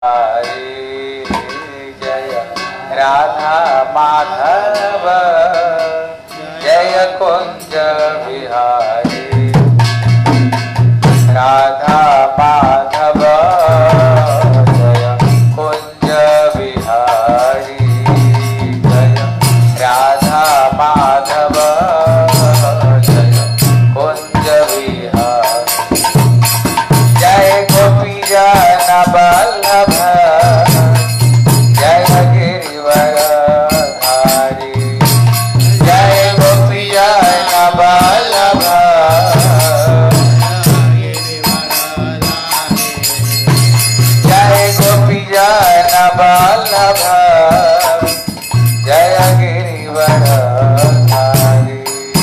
हरे जय राधा माधव जय कुंज बिहारी राधा माधव जय कुंज बिहारी जय राधा माधव जय कुंज बिहारी जय गोपी जन बल्लभ जय गिरिवर धारी जय गोपी जन बल्लभ जय गोपी जन बल्लभ जय गिरिवर धारी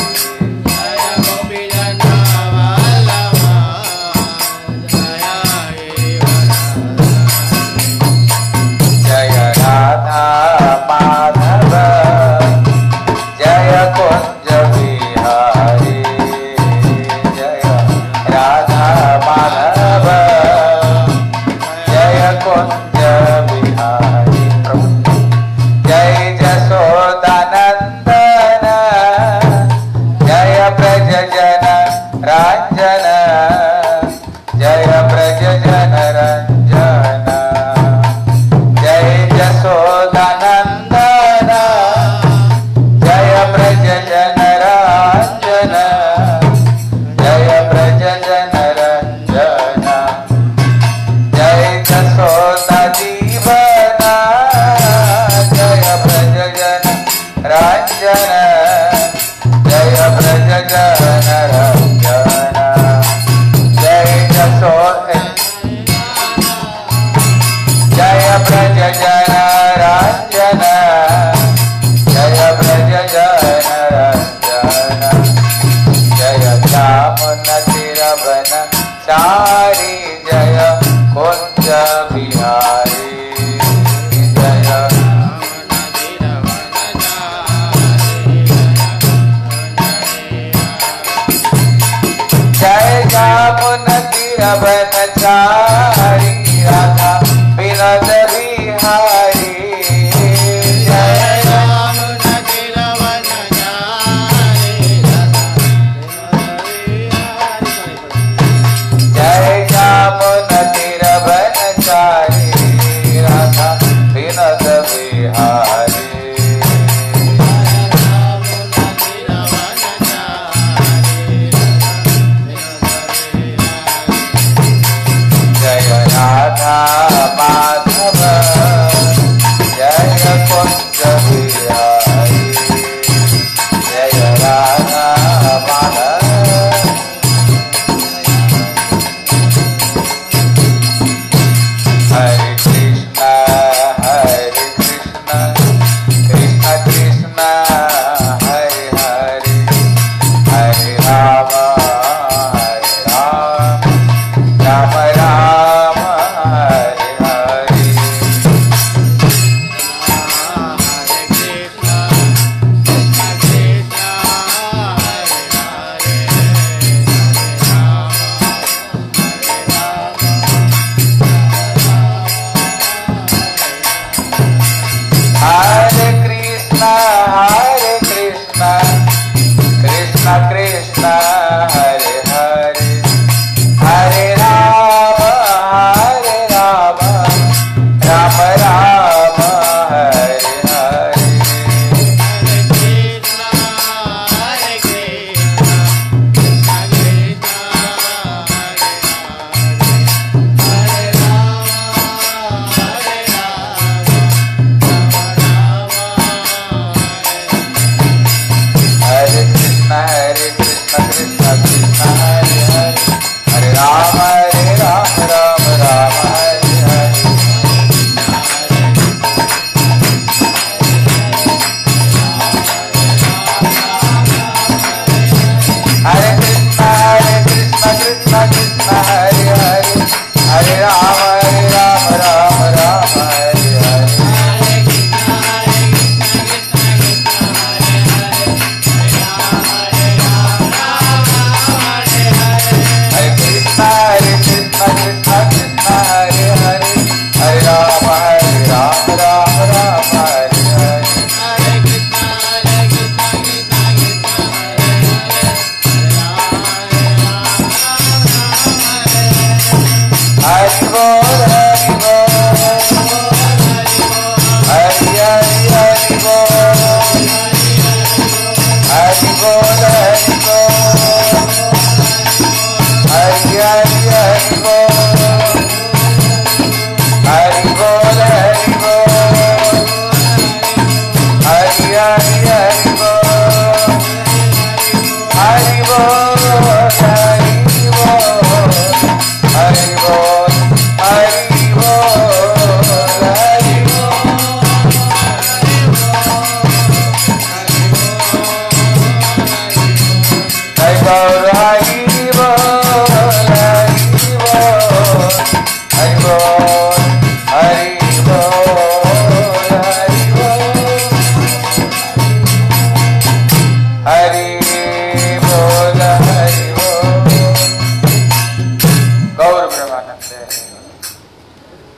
माधव जय कुंज बिहारी जय राधा माधव जय कुंज बिहारी जय जसोदानंदन जय ब्रज जन रंजन जय ब्रज जन रंजन जय जसोदानंदन जय ब्रज जन रंजन जय ब्रज जन रंजन जय जसोदा जीवन जय ब्रज जन रंजन जय ब्रज जन रंजन जय जसोदा जय ब्रज जन रंजन जय ब्रज जन रंजन जय जामुन तिरवन चारी जय कुंज बिहारी जय जय जामुन तिरवन चारी राधा विनोद बिहारी जय जामुन तिरवन चारी जय जामुन तिरवन चारी राधा विनोद बिहारी जय राधा माधव जय कुंज बिहारी जय राधा माधव हरे कृष्ण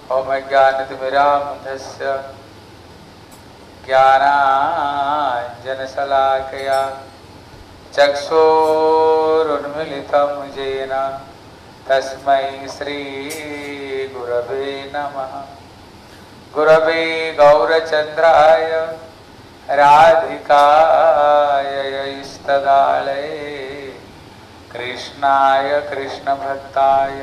ओम ज्ञानतिमिरान्धस्य ज्ञानाञ्जनशलाकया चक्षुरुन्मीलितं येन तस्मै श्रीगुरवे नमः। गुरवे गौरचन्द्राय राधिकाय इष्टदालये कृष्णाय कृष्णभक्ताय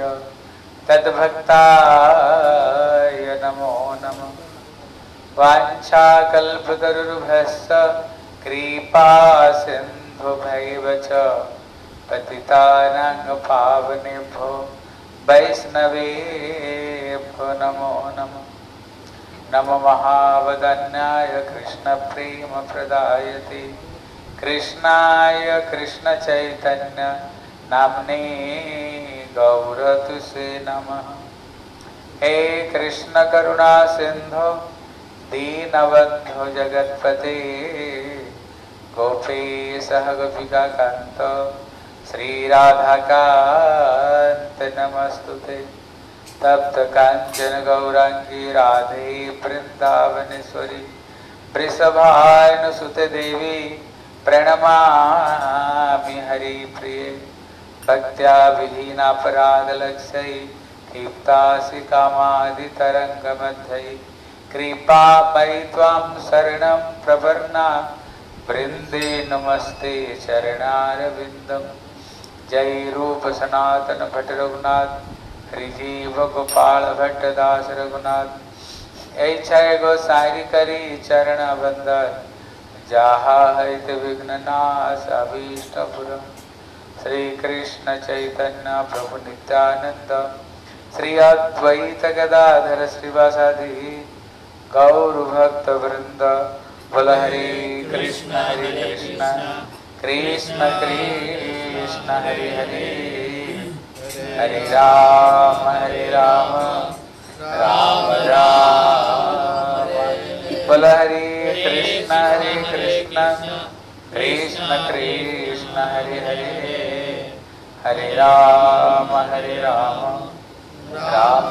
तद्भक्ताय नमो नमः। वाञ्छाकल्पतरुर्भ्यश्च कृपा सिन्धुभैव च पतितानां पावनेभ्यो वैष्णवेभ्यो नमो नमः। नमो महावदन्याय कृष्णप्रेमप्रदायते कृष्णाय कृष्णचैतन्य नाम्ने गौरतुसे नमः। हे कृष्ण करुणा सिंधु दीनबन्धो जगत्पते गोपेश गोपिका कांत श्रीराधाकांत नमस्तुते। तप्त कांचन गौरांगी राधे वृंदावनेश्वरी वृषभानुसुते देवी प्रणमामि हरिप्रिये। भक्त्या विहीनापराधलक्ष्यै क्षिप्तासि कामादितरङ्गमध्यै कृपामयि त्वां शरणं प्रपन्ना वृन्दे नमस्ते चरणारविन्दम्। जय रूप सनातन भट्ट रघुनाथ हरिजीव गोपाल भट्ट दास रघुनाथ। ऐच्छय गोसाई करी चरण बंदन जहा हित विघ्न नाश अभीष्ट पुरम्। श्री कृष्ण चैतन्य प्रभु नित्यानंद श्री अद्वैत गदाधर श्रीवासादि गौर भक्त वृंद। बोल हरे कृष्ण कृष्ण कृष्ण हरे हरे हरे राम राम राम। बोल हरे कृष्ण कृष्ण कृष्ण हरे हरे हरे राम राम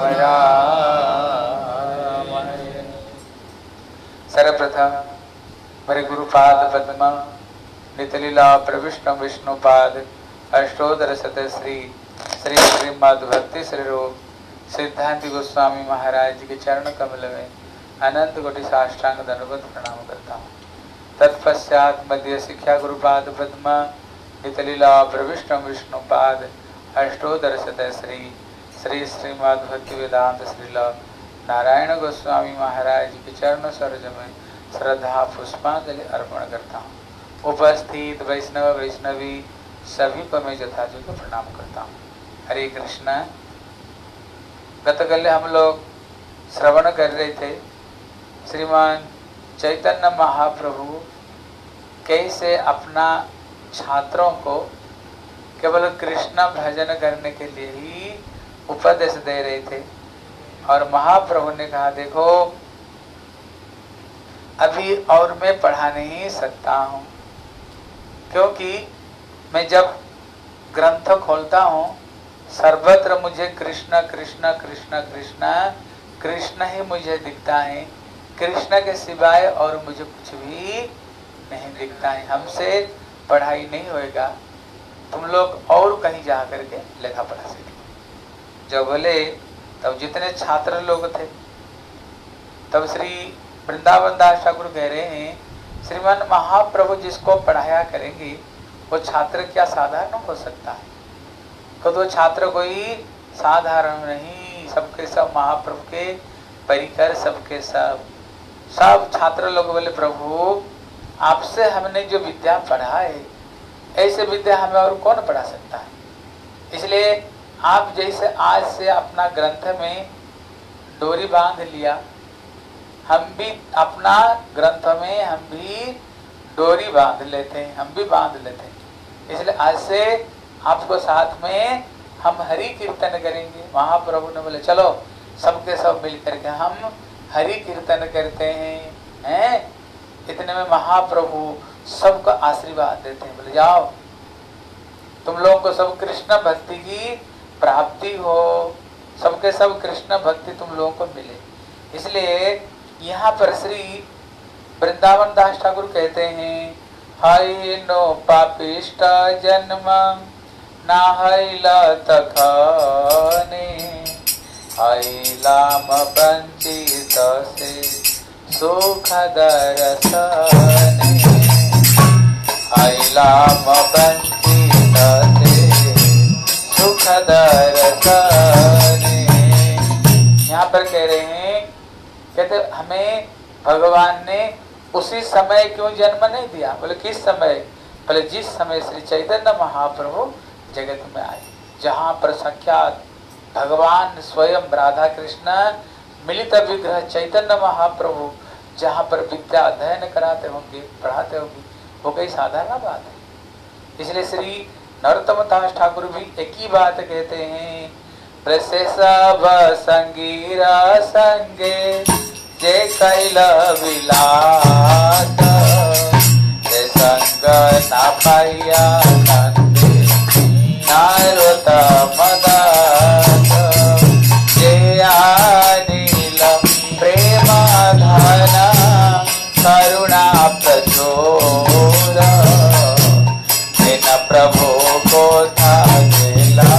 राम हरे। सर्वप्रथम मेरे गुरुपाद पद्म नितलीला प्रविष्णु विष्णुपाद अष्टोदर सत श्री श्री श्रीमद् भक्ति स्वरूप सिद्धांति गोस्वामी महाराज जी के चरण कमल में अनंत कोटि साष्टांग दंडवत प्रणाम करता हूँ। तत्पश्चात मध्य शिक्षा गुरुपाद पद्म नितलीला प्रविष्णु विष्णुपाद अष्टोदर सत श्री श्री श्रीमद् भक्ति वेदांत श्रील नारायण गोस्वामी महाराज जी के चरण सरोज में श्रद्धा पुष्पांजलि अर्पण करता हूँ। उपस्थित वैष्णव वैष्णवी सभी को मैं यथायोग्य प्रणाम करता हूँ। हरे कृष्णा। गतकल्य हम लोग श्रवण कर रहे थे श्रीमान चैतन्य महाप्रभु कैसे अपना छात्रों को केवल कृष्ण भजन करने के लिए ही उपदेश दे रहे थे। और महाप्रभु ने कहा देखो अभी और मैं पढ़ा नहीं सकता हूँ, क्योंकि मैं जब ग्रंथ खोलता हूँ सर्वत्र मुझे कृष्ण कृष्ण कृष्ण कृष्ण कृष्ण ही मुझे दिखता है। कृष्ण के सिवाय और मुझे कुछ भी नहीं दिखता है। हमसे पढ़ाई नहीं होएगा, तुम लोग और कहीं जा करके लेखा पढ़ा सीखे। जब बोले तब जितने छात्र लोग थे तब श्री वृंदावन दास ठाकुर कह रहे हैं श्रीमान महाप्रभु जिसको पढ़ाया करेंगे वो छात्र क्या साधारण हो सकता है? तो वो छात्र कोई साधारण नहीं, सबके सब महाप्रभु के परिकर, सबके सब छात्र लोग बोले प्रभु आपसे हमने जो विद्या पढ़ा है ऐसे विद्या हमें और कौन पढ़ा सकता है। इसलिए आप जैसे आज से अपना ग्रंथ में डोरी बांध लिया, हम भी अपना ग्रंथ में हम भी डोरी बांध लेते हैं, हम भी बांध लेते हैं। इसलिए आज से आपको साथ में हम हरि कीर्तन करेंगे। महाप्रभु ने बोले चलो सबके सब मिल करके हम हरि कीर्तन करते हैं। इतने में महाप्रभु सबको आशीर्वाद देते हैं, बोले जाओ तुम लोगों को सब कृष्ण भक्ति की प्राप्ति हो, सबके सब कृष्ण भक्ति तुम लोगों को मिले। इसलिए यहाँ पर श्री वृंदावन दास ठाकुर कहते हैं, हाय नो पापिष्ट जन्म ना हैला तखाने, हैलाम वंचित से सुख दर्शने, हैलाम वंचित से सुख दर्शने। यहाँ पर कह रहे हैं, कहते हमें भगवान ने उसी समय क्यों जन्म नहीं दिया? बोले किस समय? बोले जिस समय श्री चैतन्य महाप्रभु जगत में आए, जहाँ पर साक्षात भगवान स्वयं राधा कृष्ण मिलित विग्रह चैतन्य महाप्रभु जहाँ पर विद्या अध्ययन कराते होंगे, पढ़ाते होंगे, वो कोई साधारण बात है। इसलिए श्री नरोत्तम दास ठाकुर भी एक ही बात कहते हैं, प्रशेषव संगीरा संगे जे कैल विलास, जे संग ना पाया नंदे नरोत्तम दास, जे अनिल प्रेम धन करुणा प्रचोर, जिन प्रभु को था गेला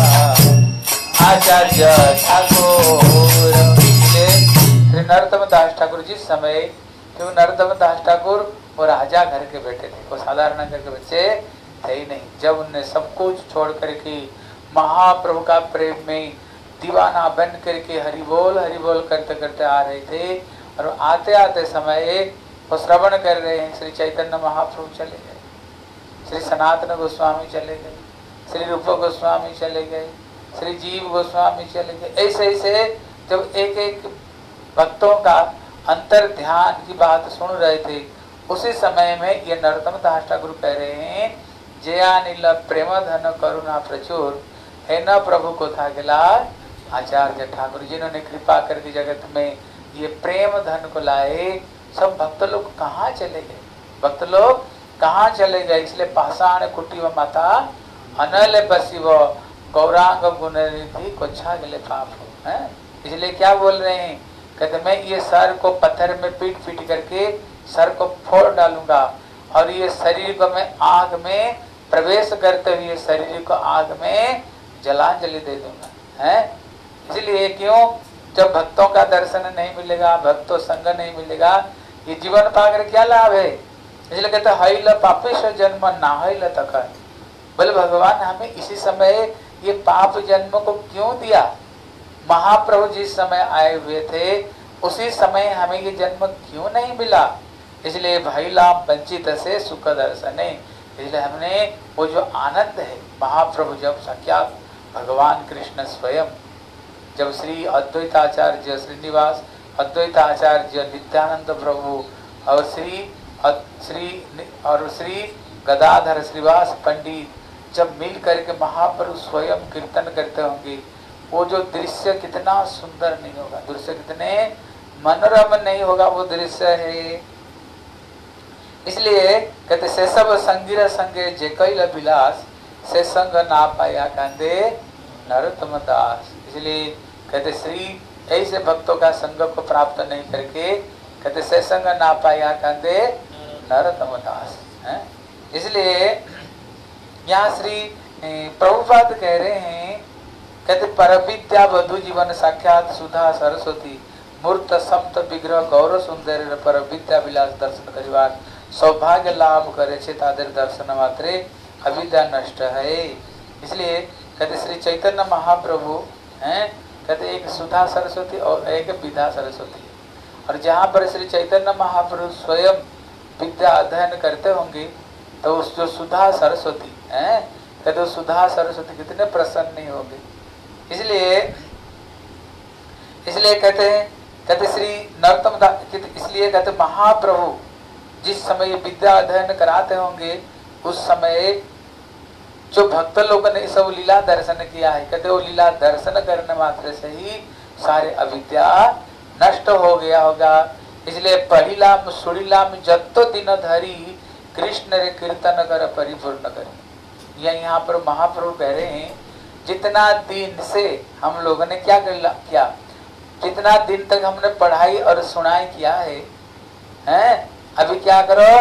आचार्य ठाकुर। श्री नरोत्तम दास ठाकुर जिस समय, क्योंकि नरोत्तम दास ठाकुर वो राजा घर के बेटे थे, वो साधारण घर के बच्चे थे ही नहीं। जब उनने सब कुछ छोड़ करके महाप्रभु का प्रेम में दीवाना बन करके हरि बोल करते करते आ रहे थे, और आते आते समय वो श्रवण कर रहे हैं, श्री चैतन्य महाप्रभु चले गए, श्री सनातन गोस्वामी चले गए, श्री रूप गोस्वामी चले गए, श्री जीव गोस्वामी चले गए। ऐसे ऐसे जब एक एक भक्तों का अंतर ध्यान की बात सुन रहे थे, उसी समय में ये नरोत्तम दास ठाकुर कह रहे हैं, जया नील प्रेम धन करुणा प्रचुर, है न प्रभु को था गिला आचार्य ठाकुर, जिन्होंने कृपा करके जगत में ये प्रेम धन को लाए। सब भक्त लोग कहाँ चले गए? भक्त लोग कहाँ चले गए? इसलिए पाषाण कुटी व माता अनल बसिव गौरांग गुण निधि को छा गले पाप है। इसलिए क्या बोल रहे हैं? कहते मैं ये सर को पत्थर में पीट पीट करके सर को फोड़ डालूंगा, और ये शरीर को मैं आग में प्रवेश करते हुए शरीर को आग में जलांजलि दे दूंगा है। इसलिए क्यों? जब भक्तों का दर्शन नहीं मिलेगा, भक्तों संग नहीं मिलेगा, ये जीवन पाकर क्या लाभ है? इसलिए कहते हैल पापिष्ट जन्म ना हैल तक। बोले भगवान हमें इसी समय ये पाप जन्म को क्यों दिया? महाप्रभु जिस समय आए हुए थे उसी समय हमें ये जन्म क्यों नहीं मिला? इसलिए भैला वंचित से सुख दर्शने। इसलिए हमने वो जो आनंद है, महाप्रभु जब साक्षात भगवान कृष्ण स्वयं, जब श्री अद्वैताचार्य श्रीनिवास अद्वैताचार्य नित्यानंद प्रभु और श्री गदाधर श्रीवास पंडित जब मिल करके महाप्रभु स्वयं कीर्तन करते होंगे, वो जो दृश्य कितना सुंदर नहीं होगा, दृश्य कितने मनोरम नहीं होगा वो दृश्य है। इसलिए कहते से सब संगीर संगे जे कैल विलास, से संग ना पाया कांदे नरोत्तम दास। इसलिए कहते श्री ऐसे भक्तों का संग को प्राप्त नहीं करके कहते से संग ना पाया कांदे नरोत्तम दास है। इसलिए यहाँ श्री प्रभुपाद कह रहे हैं, कहते परविद्या वधु जीवन साक्षात सुधा सरस्वती, मूर्त सप्त विग्रह गौरव सुंदर पर विद्या विलास दर्शन करिवार, सौभाग्य लाभ करे छे तादेर दर्शन मात्रे अविद्या नष्ट है। इसलिए कहते श्री चैतन्य महाप्रभु हैं, कहते एक सुधा सरस्वती और एक विद्या सरस्वती, और जहाँ पर श्री चैतन्य महाप्रभु स्वयं विद्या अध्ययन करते होंगे तो उस जो सुधा सरस्वती है, कहते सुधा सरस्वती कितने प्रसन्न नहीं होंगे। इसलिए कहते श्री नरोत्तम दास, इसलिए कहते महाप्रभु जिस समय विद्या अध्ययन कराते होंगे उस समय जो भक्त लोगों ने सब लीला दर्शन किया है, कहते वो लीला दर्शन करने मात्र से ही सारे अविद्या नष्ट हो गया होगा। इसलिए पहिलाम सुड़ीलाम जत्तो दिन धरी कृष्ण रे कीर्तन कर परिपूर्ण कर। यहाँ पर महाप्रभु कह रहे हैं जितना दिन से हम लोगों ने क्या किया, जितना दिन तक हमने पढ़ाई और सुनाई किया है, हैं? अभी क्या करो,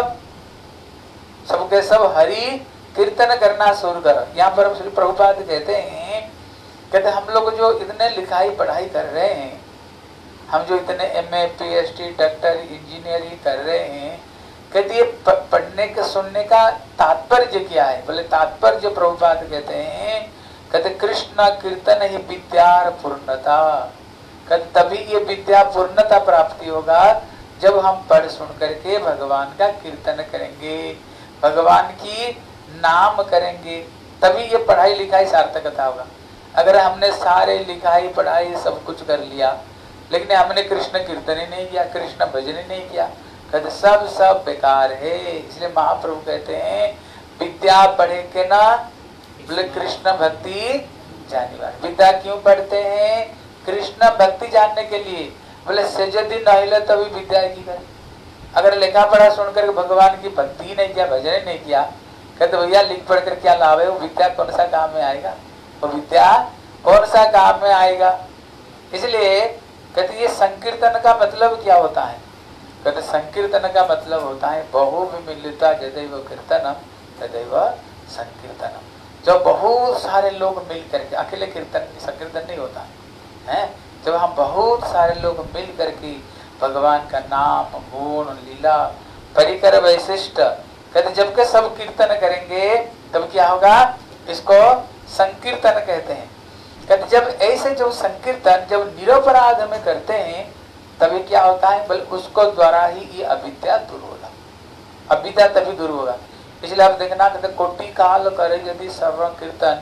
सबके सब हरि कीर्तन करना शुरू करो। यहाँ पर श्री प्रभुपाद कहते हैं, कहते हम लोग जो इतने लिखाई पढ़ाई कर रहे हैं, हम जो इतने MA PhD डॉक्टर इंजीनियरिंग कर रहे हैं, कहते ये पढ़ने के सुनने का तात्पर्य क्या है? बोले तात्पर्य प्रभुपाद कहते हैं, कहते कृष्ण कीर्तन ही विद्या पूर्णता, कहते तभी ये विद्या पूर्णता प्राप्ति होगा जब हम पढ़ सुन करके भगवान का कीर्तन करेंगे, भगवान की नाम करेंगे, तभी ये पढ़ाई लिखाई सार्थकता होगा। अगर हमने सारे लिखाई पढ़ाई सब कुछ कर लिया लेकिन हमने कृष्ण कीर्तन ही नहीं किया, कृष्ण भजन ही नहीं किया, कहते सब बेकार है। इसलिए महाप्रभु कहते हैं विद्या पढ़े के ना, बोले कृष्ण भक्ति जाने वाले। विद्या क्यों पढ़ते हैं? कृष्ण भक्ति जानने के लिए। बोले सजदी नहीं तभी विद्या की करे। अगर लेखा पढ़ा सुनकर भगवान की भक्ति नहीं किया, भजन नहीं किया, कहते भैया लिख पढ़ कर क्या लाभ है? वो विद्या कौन सा काम में आएगा? वो विद्या कौन सा काम में आएगा? इसलिए कहते ये संकीर्तन का मतलब क्या होता है? कहते संकीर्तन का मतलब होता है बहु मिलिता यदैव कीर्तनम तदैव संकीर्तनम। जब बहुत सारे लोग मिल करके, अकेले कीर्तन संकीर्तन नहीं होता है, जब हम बहुत सारे लोग मिल करके भगवान का नाम गुण लीला परिकर वैशिष्ट, कहते जब के सब कीर्तन करेंगे तब क्या होगा? इसको संकीर्तन कहते हैं। कहते जब ऐसे जो संकीर्तन जब निरपराध में करते हैं तभी क्या होता है? बल उसको द्वारा ही ये अविद्या दूर होगा, अविद्या तभी दूर होगा। इसलिए आप देखना, कहते कोटि काल करे यदि सर्व कीर्तन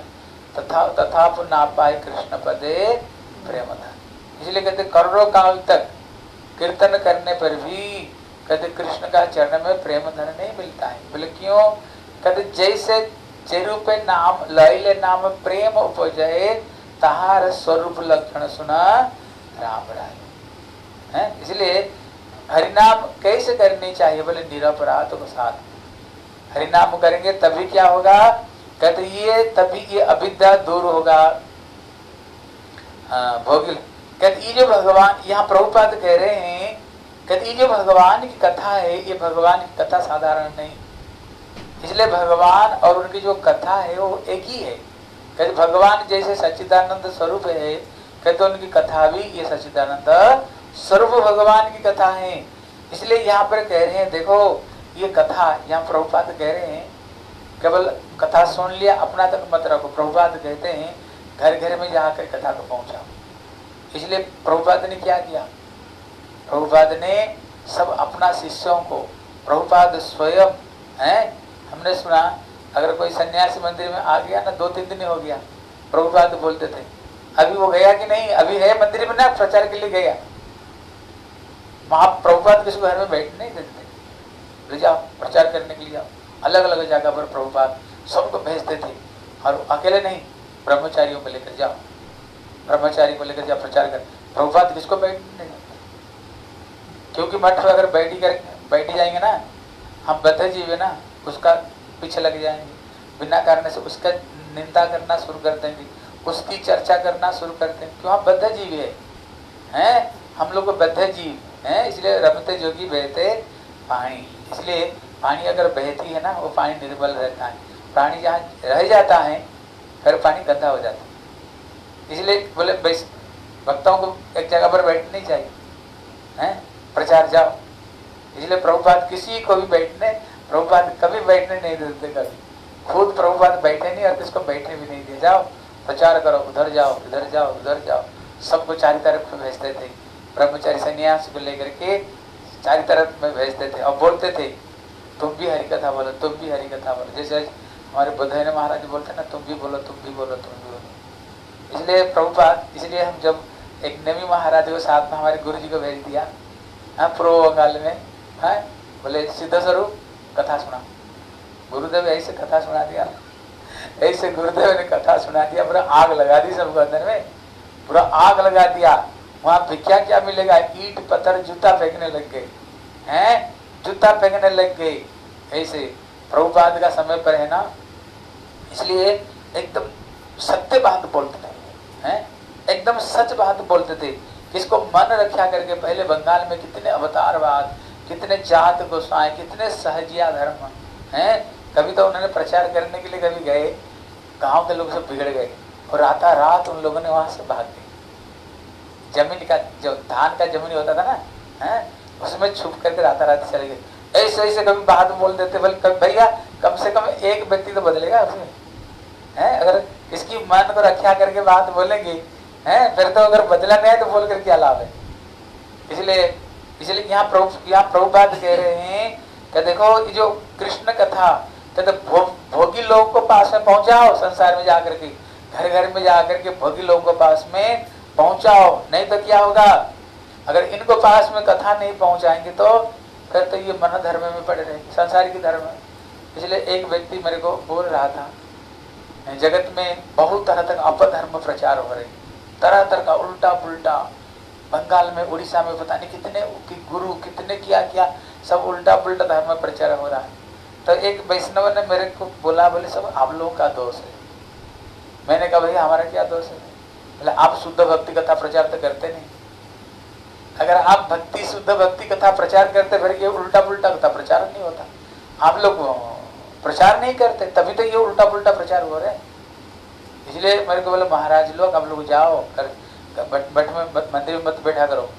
तथा ना पाए कृष्ण पदे प्रेमधन। इसलिए कहते करोड़ों काल तक कीर्तन करने पर भी कहते कृष्ण का चरण में प्रेम धन नहीं मिलता है। बोले क्यों? कहते जैसे चेरूपे नाम लैले नाम प्रेम उपजय तहार स्वरूप लक्षण सुना राम राय है। इसलिए हरिनाम कैसे करनी चाहिए? बोले निरपराध के साथ हरिनाम करेंगे तभी क्या होगा? कहते ये तभी ये अविद्या दूर होगा। भोगिल कहते ये जो भगवान, यहाँ प्रभुपाद कह रहे हैं, कहते ये जो भगवान की कथा है, ये भगवान की कथा साधारण नहीं, इसलिए भगवान और उनकी जो कथा है वो एक ही है। कहते भगवान जैसे सच्चिदानंद स्वरूप है, कहते उनकी कथा भी ये सच्चिदानंद स्वरूप भगवान की कथा है। इसलिए यहाँ पर कह रहे हैं, देखो ये कथा, यहाँ प्रभुपाद कह रहे हैं केवल कथा सुन लिया अपना तक मत रखो। प्रभुपाद कहते हैं घर घर में जाकर कथा को पहुंचाओ। इसलिए प्रभुपाद ने क्या किया? प्रभुपाद ने सब अपना शिष्यों को, प्रभुपाद स्वयं है, हमने सुना अगर कोई सन्यासी मंदिर में आ गया ना 2-3 दिन हो गया, प्रभुपाद बोलते थे अभी वो गया कि नहीं, अभी है मंदिर में ना, प्रचार के लिए गया। वहां प्रभुपाद किसी घर में बैठ नहीं देते, ले जाओ प्रचार करने के लिए जाओ। अलग अलग जगह पर प्रभुपाद सबको भेजते थे, और अकेले नहीं, ब्रह्मचारियों को लेकर जाओ, ब्रह्मचारी को लेकर जाओ प्रचार कर। प्रभुपाद किसको बैठने नहीं देते, क्योंकि मठ पर अगर बैठी जाएंगे ना, हम बद्ध जीव है ना, उसका पीछे लग जाएंगे, बिना कारण से उसका निंदा करना शुरू कर देंगे, उसकी चर्चा करना शुरू कर देंगे। क्यों? हम बद्ध जीव है, हम लोग बद्ध जीव हैं। इसलिए रमते जोगी बहते पानी, इसलिए पानी अगर बहती है ना, वो पानी निर्मल रहता है। पानी जहाँ रह जाता है फिर पानी गंदा हो जाता है। इसलिए बोले भक्तों को एक जगह पर बैठना नहीं चाहिए, हैं, प्रचार जाओ। इसलिए प्रभुपाद किसी को भी बैठने, प्रभुपाद कभी बैठने नहीं देते, कभी खुद प्रभुपाद बैठे नहीं और किसको बैठने भी नहीं दिए। जाओ प्रचार करो, उधर जाओ, इधर जाओ, उधर जाओ, सबको चारों तरफ में भेजते थे। ब्रह्मचारी सन्यास को लेकर के चारों तरफ में भेजते थे और बोलते थे तुम भी हरि कथा बोलो, तुम भी हरि कथा बोलो। जैसे हमारे बुद्धैन महाराज बोलते ना, तुम भी बोलो, तुम भी बोलो, तुम भी बोलो। इसलिए प्रभुपाद, इसलिए हम जब एक नवी महाराज को साथ में हमारे गुरु जी को भेज दिया, हाँ, पूर्व काल में, हाँ, बोले सिद्ध स्वरूप कथा सुना। गुरुदेव ऐसे कथा सुना दिया, ऐसे गुरुदेव ने कथा सुना दिया, पूरा आग लगा दी सबको अंदर में, पूरा आग लगा दिया। वहां भिक्षा क्या मिलेगा? ईट पत्थर जूता फेंकने लग गए हैं, जूता फेंकने लग गए। ऐसे प्रभुपाद का समय पर है ना, इसलिए एकदम सत्य बात बोलते थे, हैं एकदम सच बात बोलते थे। इसको मन रखा करके पहले बंगाल में कितने अवतारवाद, कितने जात गोसाई, कितने सहजिया धर्म हैं। कभी तो उन्होंने प्रचार करने के लिए कभी गए, गांव के लोग सब बिगड़ गए और राता रात उन लोगों ने वहां से भाग गए। जमीन का जो धान का जमीन होता था ना, हैं उसमें छुप करके राता रात चले गए। ऐसे ऐसे कभी बात बोल देते, बोले भैया कम से कम एक व्यक्ति तो बदलेगा उसमें, हैं अगर इसकी मन को रक्षा करके बात बोलेंगे, हैं फिर तो अगर बदला नहीं है तो बोल कर क्या लाभ है। इसलिए यहाँ प्रभुपाद कह रहे हैं कि देखो ये जो कृष्ण कथा कहते भोगी लोगों को पास में पहुंचाओ, संसार में जाकर के घर घर में जाकर के भोगी लोगों को पास में पहुंचाओ। नहीं तो क्या होगा, अगर इनको पास में कथा नहीं पहुंचाएंगे तो फिर तो ये मन धर्म में पड़े रहेंगे, संसारिक धर्म में। इसलिए एक व्यक्ति मेरे को बोल रहा था, जगत में बहुत तरह तक अपधर्म प्रचार हो रहे, तरह तरह का उल्टा पुल्टा, बंगाल में उड़ीसा में पता नहीं कितने गुरु कितने क्या क्या सब उल्टा पुल्टा धर्म प्रचार हो रहा है। तो एक वैष्णव ने मेरे को बोला, बोले सब आप लोगों का दोष है। मैंने कहा भैया हमारा क्या दोष है? बोले आप शुद्ध भक्ति कथा प्रचार तो करते नहीं। अगर आप भक्ति शुद्ध भक्ति कथा प्रचार करते फिर ये उल्टा पुल्टा कथा प्रचार नहीं होता। आप लोग प्रचार नहीं करते तभी तो ये उल्टा पुल्टा प्रचार हो रहा है। इसलिए मेरे को बोले महाराज लोग आप लोग जाओ मंदिर में मत बैठा करो,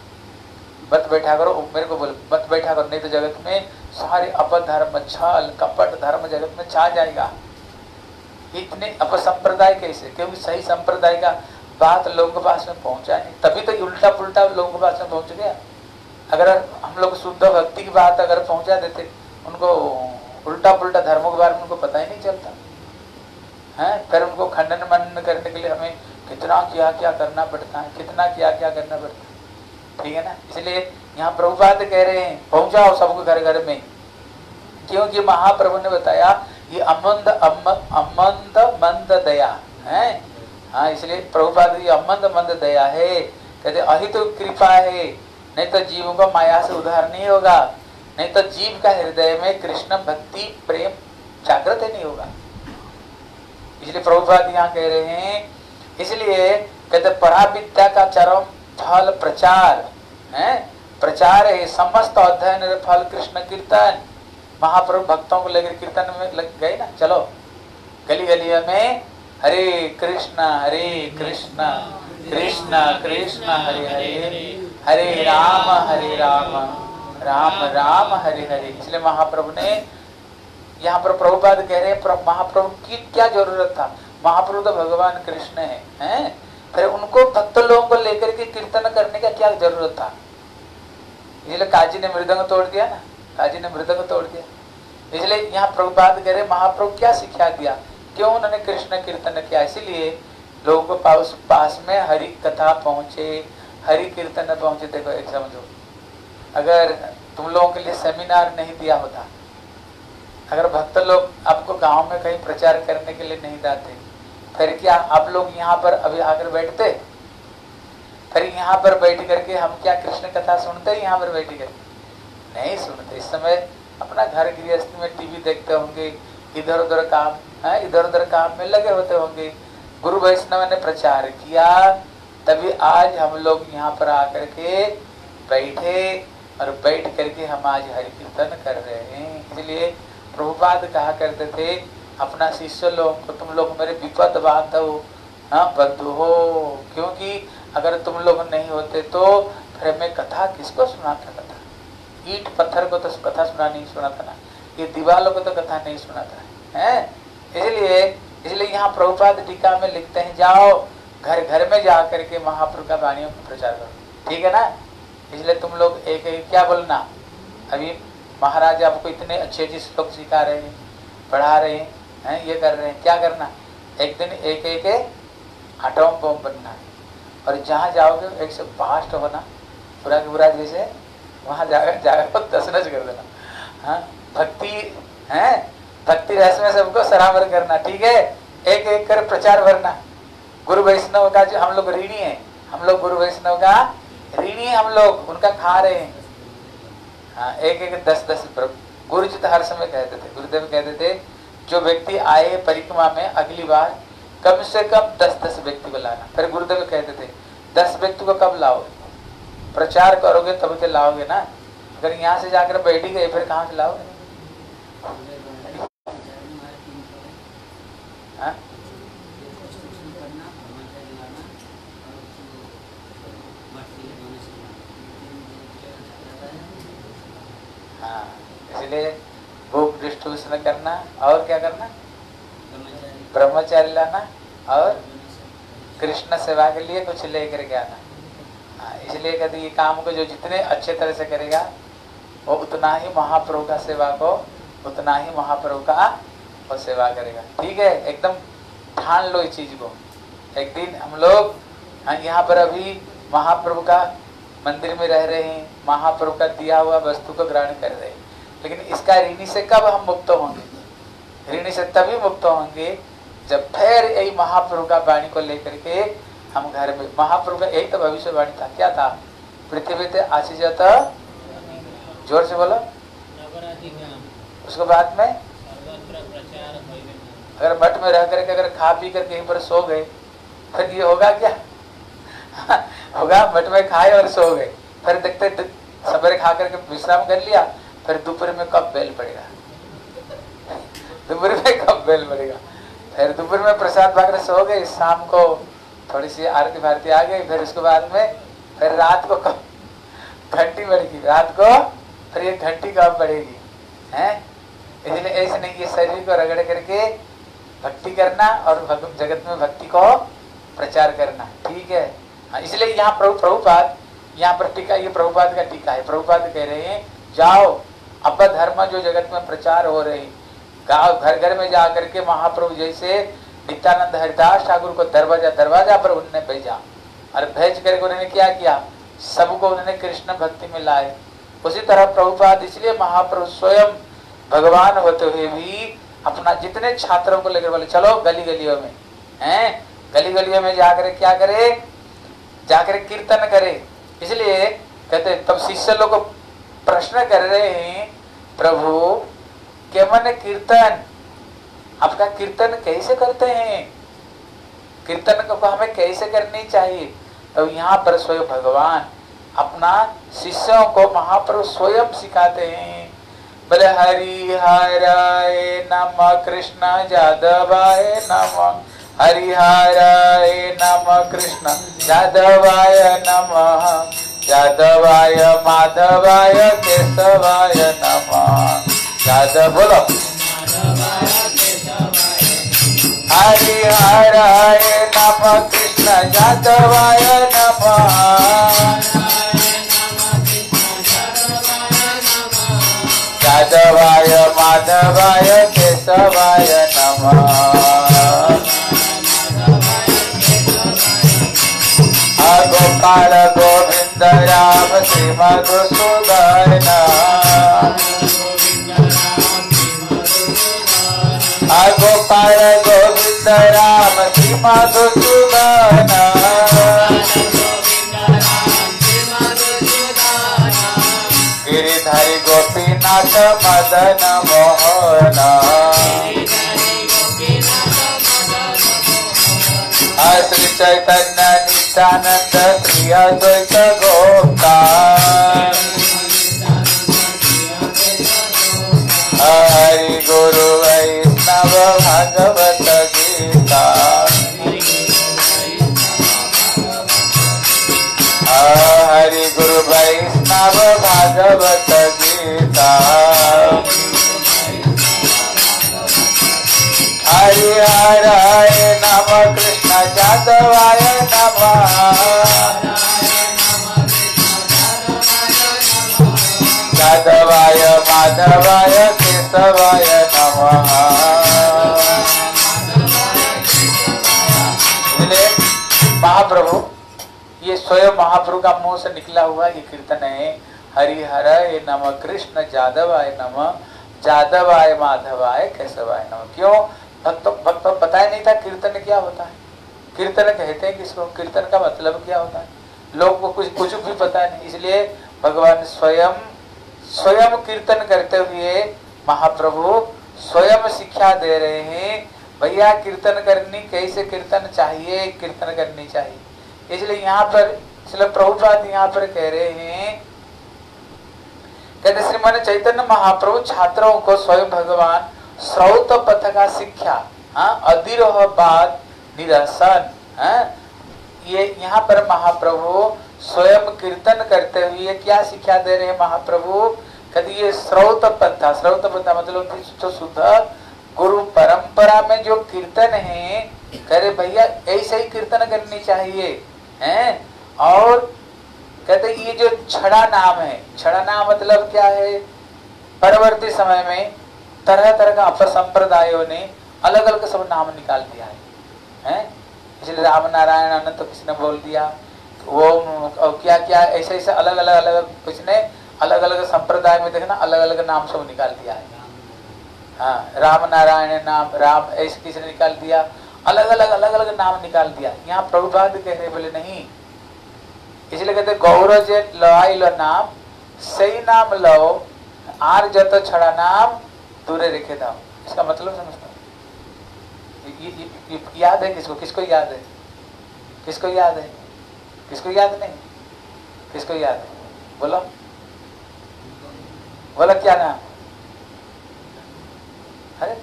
मत बैठा करो। मेरे को बोले मत बैठा करो, नहीं तो जगत में सारे अपधर्म छल कपट धर्म जगत में छा जाएगा। इतने अपसंप्रदाय कैसे? क्योंकि सही संप्रदाय का बात लोगों के पास में पहुंचा नहीं, तभी तो उल्टा पुल्टा लोगों के पास में पहुंच गया। अगर हम लोग शुद्ध भक्ति की बात अगर पहुंचा देते, उनको उल्टा पुल्टा धर्मों के बारे में उनको पता ही नहीं चलता है। फिर उनको खंडन मनन करने के लिए हमें कितना क्या क्या करना पड़ता है, कितना क्या क्या करना पड़ता है, ठीक है ना। इसलिए यहाँ प्रभुपाद कह रहे हैं पहुंचाओ सबको घर घर में, क्योंकि महाप्रभु ने बताया ये अमंद मंद दया है। हाँ, इसलिए प्रभुपाद ये अमंद मंद दया है, कहते अहित तो कृपा है, नहीं तो जीव को माया से उद्धार नहीं होगा, नहीं तो जीव का हृदय में कृष्ण भक्ति प्रेम जागृत नहीं होगा। इसलिए प्रभुपाद यहाँ कह रहे हैं, इसलिए कहते पराविद्या का चरम फल प्रचार है, प्रचार है समस्त अध्ययन फल कृष्ण कीर्तन। महाप्रभु भक्तों को लेकर कीर्तन में लग गए ना, चलो गली गलियों में हरे कृष्ण कृष्ण कृष्ण हरे हरे, हरे राम राम राम हरे हरे। इसलिए महाप्रभु ने यहाँ पर प्रभुपाद कह रहे हैं महाप्रभु की क्या जरूरत था, महाप्रभु तो भगवान कृष्ण हैं, फिर उनको भक्त लोगों को लेकर के कीर्तन करने का क्या जरूरत था। इसलिए काजी ने मृदंग तोड़ दिया ना, काजी ने मृदंग तोड़ दिया। इसलिए यहाँ प्रभुपाद कह रहे महाप्रभु क्या शिक्षा दिया, क्यों उन्होंने कृष्ण कीर्तन किया, इसीलिए लोगों को पास में हरि कथा पहुंचे, हरि कीर्तन पहुंचे। देखो एक समझो, अगर तुम लोगों के लिए सेमिनार नहीं दिया होता, अगर भक्त लोग आपको गांव में कहीं प्रचार करने के लिए नहीं जाते, फिर क्या आप लोग यहाँ पर अभी आकर बैठते? फिर यहाँ पर बैठ करके हम क्या कृष्ण कथा सुनते? यहाँ पर बैठ कर नहीं सुनते। इस समय अपना घर गृहस्थी में टीवी देखते होंगे, इधर उधर काम है, इधर उधर काम में लगे होते होंगे। गुरु वैष्णव ने प्रचार किया, तभी आज हम लोग यहाँ पर आकर के बैठे और बैठ करके हम आज हरि कीर्तन कर रहे हैं। इसलिए प्रभुपाद कहा करते थे अपना शिष्य लोग को, तुम लोग मेरे विपद बांधो, हाँ बंधु हो, क्योंकि अगर तुम लोग नहीं होते तो फिर मैं कथा किसको सुनाता? कथा ईट पत्थर को तो कथा नहीं सुनाता ना, ये दीवालों को तो कथा नहीं सुनाता है। इसलिए यहाँ प्रभुपाद टीका में लिखते हैं, जाओ घर घर में जा करके महाप्रभु का वाणियों को प्रचार करो, ठीक है ना। इसलिए तुम लोग एक क्या बोलना, अभी महाराज आपको इतने अच्छे श्लोक सिखा रहे हैं, पढ़ा रहे हैं, ये कर रहे हैं, क्या करना, एक दिन एक एक एटम बम बनना, और जहाँ जाओगे एक से फास्ट होना, पूरा के पूरा जैसे वहाँ जाकर तस नस कर देना। हाँ, भक्ति है, भक्ति रहस्य में सबको सरावर करना, ठीक है, एक एक कर प्रचार भरना। गुरु वैष्णव का जो हम लोग ऋणी है, हम लोग गुरु वैष्णव का ऋणी, हम लोग उनका खा रहे हैं। हाँ, एक एक 10-10 गुरु जी तो हर समय कहते थे, गुरुदेव कहते थे जो व्यक्ति आए परिक्रमा में अगली बार कम से कम 10-10 व्यक्ति को लाना। फिर गुरुदेव कहते थे 10 व्यक्ति को कब लाओगे, प्रचार करोगे तब तो लाओगे ना। अगर यहाँ से जाकर बैठ ही गए फिर कहाँ से लाओगे? हाँ? हाँ, इसलिए भूख डिस्ट्रीब्यूशन करना और क्या करना, ब्रह्मचारी लाना और कृष्ण सेवा के लिए कुछ लेकर के आना। हाँ, इसलिए कहते ये काम को जो जितने अच्छे तरह से करेगा वो उतना ही महाप्रभु का सेवा को, उतना ही महाप्रभु का वो सेवा करेगा। ठीक है, एकदम ठान लो इस चीज को। एक दिन हम लोग यहाँ पर अभी महाप्रभु का मंदिर में रह रहे हैं, महाप्रभु का दिया हुआ वस्तु को ग्रहण कर रहे हैं, लेकिन इसका ऋणी से कब हम मुक्त होंगे? ऋणी से तभी मुक्त होंगे जब फिर यही महाप्रभु का वाणी को लेकर के हम घर में, महाप्रभु का यही तो भविष्यवाणी था। क्या था? पृथ्वी पे आशीष, जोर से बोलो। उसके बाद में अगर मठ में रह करके अगर खा पी कर कहीं पर सो गए फिर ये होगा क्या? होगा, मठ में खाए और सो गए, फिर देखते सवेरे खा करके विश्राम कर लिया, फिर दोपहर में कब बेल पड़ेगा, दोपहर में कब बेल पड़ेगा, फिर दोपहर में प्रसाद भाग सो गए, शाम को थोड़ी सी आरती भारती आ गई, फिर उसके बाद में फिर रात को कब घंटी बढ़ेगी, रात को फिर ये घंटी कब बढ़ेगी है? इसलिए ऐसे नहीं, ये शरीर को रगड़ करके भक्ति करना और जगत में भक्ति को प्रचार करना। ठीक है, इसलिए यहाँ प्रभुपाद यहाँ पर टीका, ये प्रभुपाद का टीका है। प्रभुपाद कह रहे हैं जाओ अब धर्म जो जगत में प्रचार हो रहे, गाँव घर घर में जा करके महाप्रभु जैसे नित्यानंद हरिदास ठाकुर को दरवाजा दरवाजा पर उन्होंने भेजा और भेज करके उन्होंने क्या किया, सबको उन्होंने कृष्ण भक्ति में लाए। उसी तरह प्रभुपाद इसलिए महाप्रभु स्वयं भगवान होते हुए भी अपना जितने छात्रों को लेकर बोले चलो गली गलियों में हैं, गली गलियों में जाकर क्या करे, जाकर कीर्तन करे। इसलिए कहते तब शिष्य लोग प्रश्न कर रहे हैं प्रभु के मन कीर्तन, आपका कीर्तन कैसे करते हैं, कीर्तन को हमें कैसे करनी चाहिए? तो यहाँ पर स्वयं भगवान अपना शिष्यों को महाप्रभु स्वयं सिखाते हैं। बोले हरि हराय नमः, कृष्ण जादवाय नमः, हरि हराय नमः, कृष्ण जादवाय नमः, जादवाय माधवाय केशवाय नमः, जादव बोलो हरि हराय नमः, कृष्ण जादवाय नमः, जादवाय माधवाय केशवाय नमः, गोपाल गोविंद राम श्री मधुसूदन, गोपाल गोविंद राम श्री मधुसूदन, गिरिधारी गोपीनाथ मदन मोहन, श्री चैतन्य नित्यानंद श्री अद्वैत गोप्ता, हरि गुरु वैष्णव भागवत गीता, हरि गुरु वैष्णव भागवत गीता, हरि हराय नमः, कृष्ण जादवाय नमः, जादवाय माधवाय केशवाय नमः। महाप्रभु ये स्वयं महाप्रभु का मुंह से निकला हुआ ये कीर्तन है। हरि हराय नमः, कृष्ण जादवाय नमः, जादवाय माधवाय केशवाय नमः। क्यों? भक्त पता ही नहीं था कीर्तन क्या होता है। कीर्तन कहते हैं किसको, कीर्तन का मतलब क्या होता है, लोग को कुछ भी पता नहीं। इसलिए भगवान स्वयं कीर्तन करते हुए महाप्रभु स्वयं शिक्षा दे रहे हैं। भैया कीर्तन करनी, कैसे कीर्तन चाहिए, कीर्तन करनी चाहिए। इसलिए यहाँ पर श्रील प्रभुपाद यहाँ पर कह रहे हैं, कहते श्रीमान चैतन्य महाप्रभु छात्रों को स्वयं भगवान श्रौत पथ का शिक्षा, अदिरोह बात निरसन, ये यहाँ पर महाप्रभु स्वयं कीर्तन करते हुए क्या शिक्षा दे रहे हैं महाप्रभु? कहते ये श्रौत पथा, श्रौत पथा मतलब जो शुद्ध गुरु परंपरा में जो कीर्तन है, कह रहे भैया ऐसे ही कीर्तन करनी चाहिए, हैं? और कहते ये जो छड़ा नाम है, छड़ा नाम मतलब क्या है? परवर्ती समय में तरह तरह का अपसंप्रदायों ने अलग अलग सब नाम निकाल दिया है, इसलिए राम नारायण अनंत तो किसी ने बोल दिया, वो क्या क्या ऐसे ऐसे अलग अलग कुछ ने अलग अलग संप्रदाय में देखना अलग अलग नाम सब निकाल दिया है। हाँ, राम नारायण नाम, राम ऐसे किसी ने निकाल दिया, अलग अलग नाम निकाल दिया। यहाँ प्रभुपाद कह रहे बोले नहीं, इसलिए कहते गौरव जे लवाई लो नाम, सही नाम लो, आर जत छड़ा नाम दूरे रेखे दाओ। इसका मतलब समझता याद है किसको? किसको याद है? किसको याद है? किसको याद नहीं? किसको याद है? बोलो बोलो क्या नाम? हरे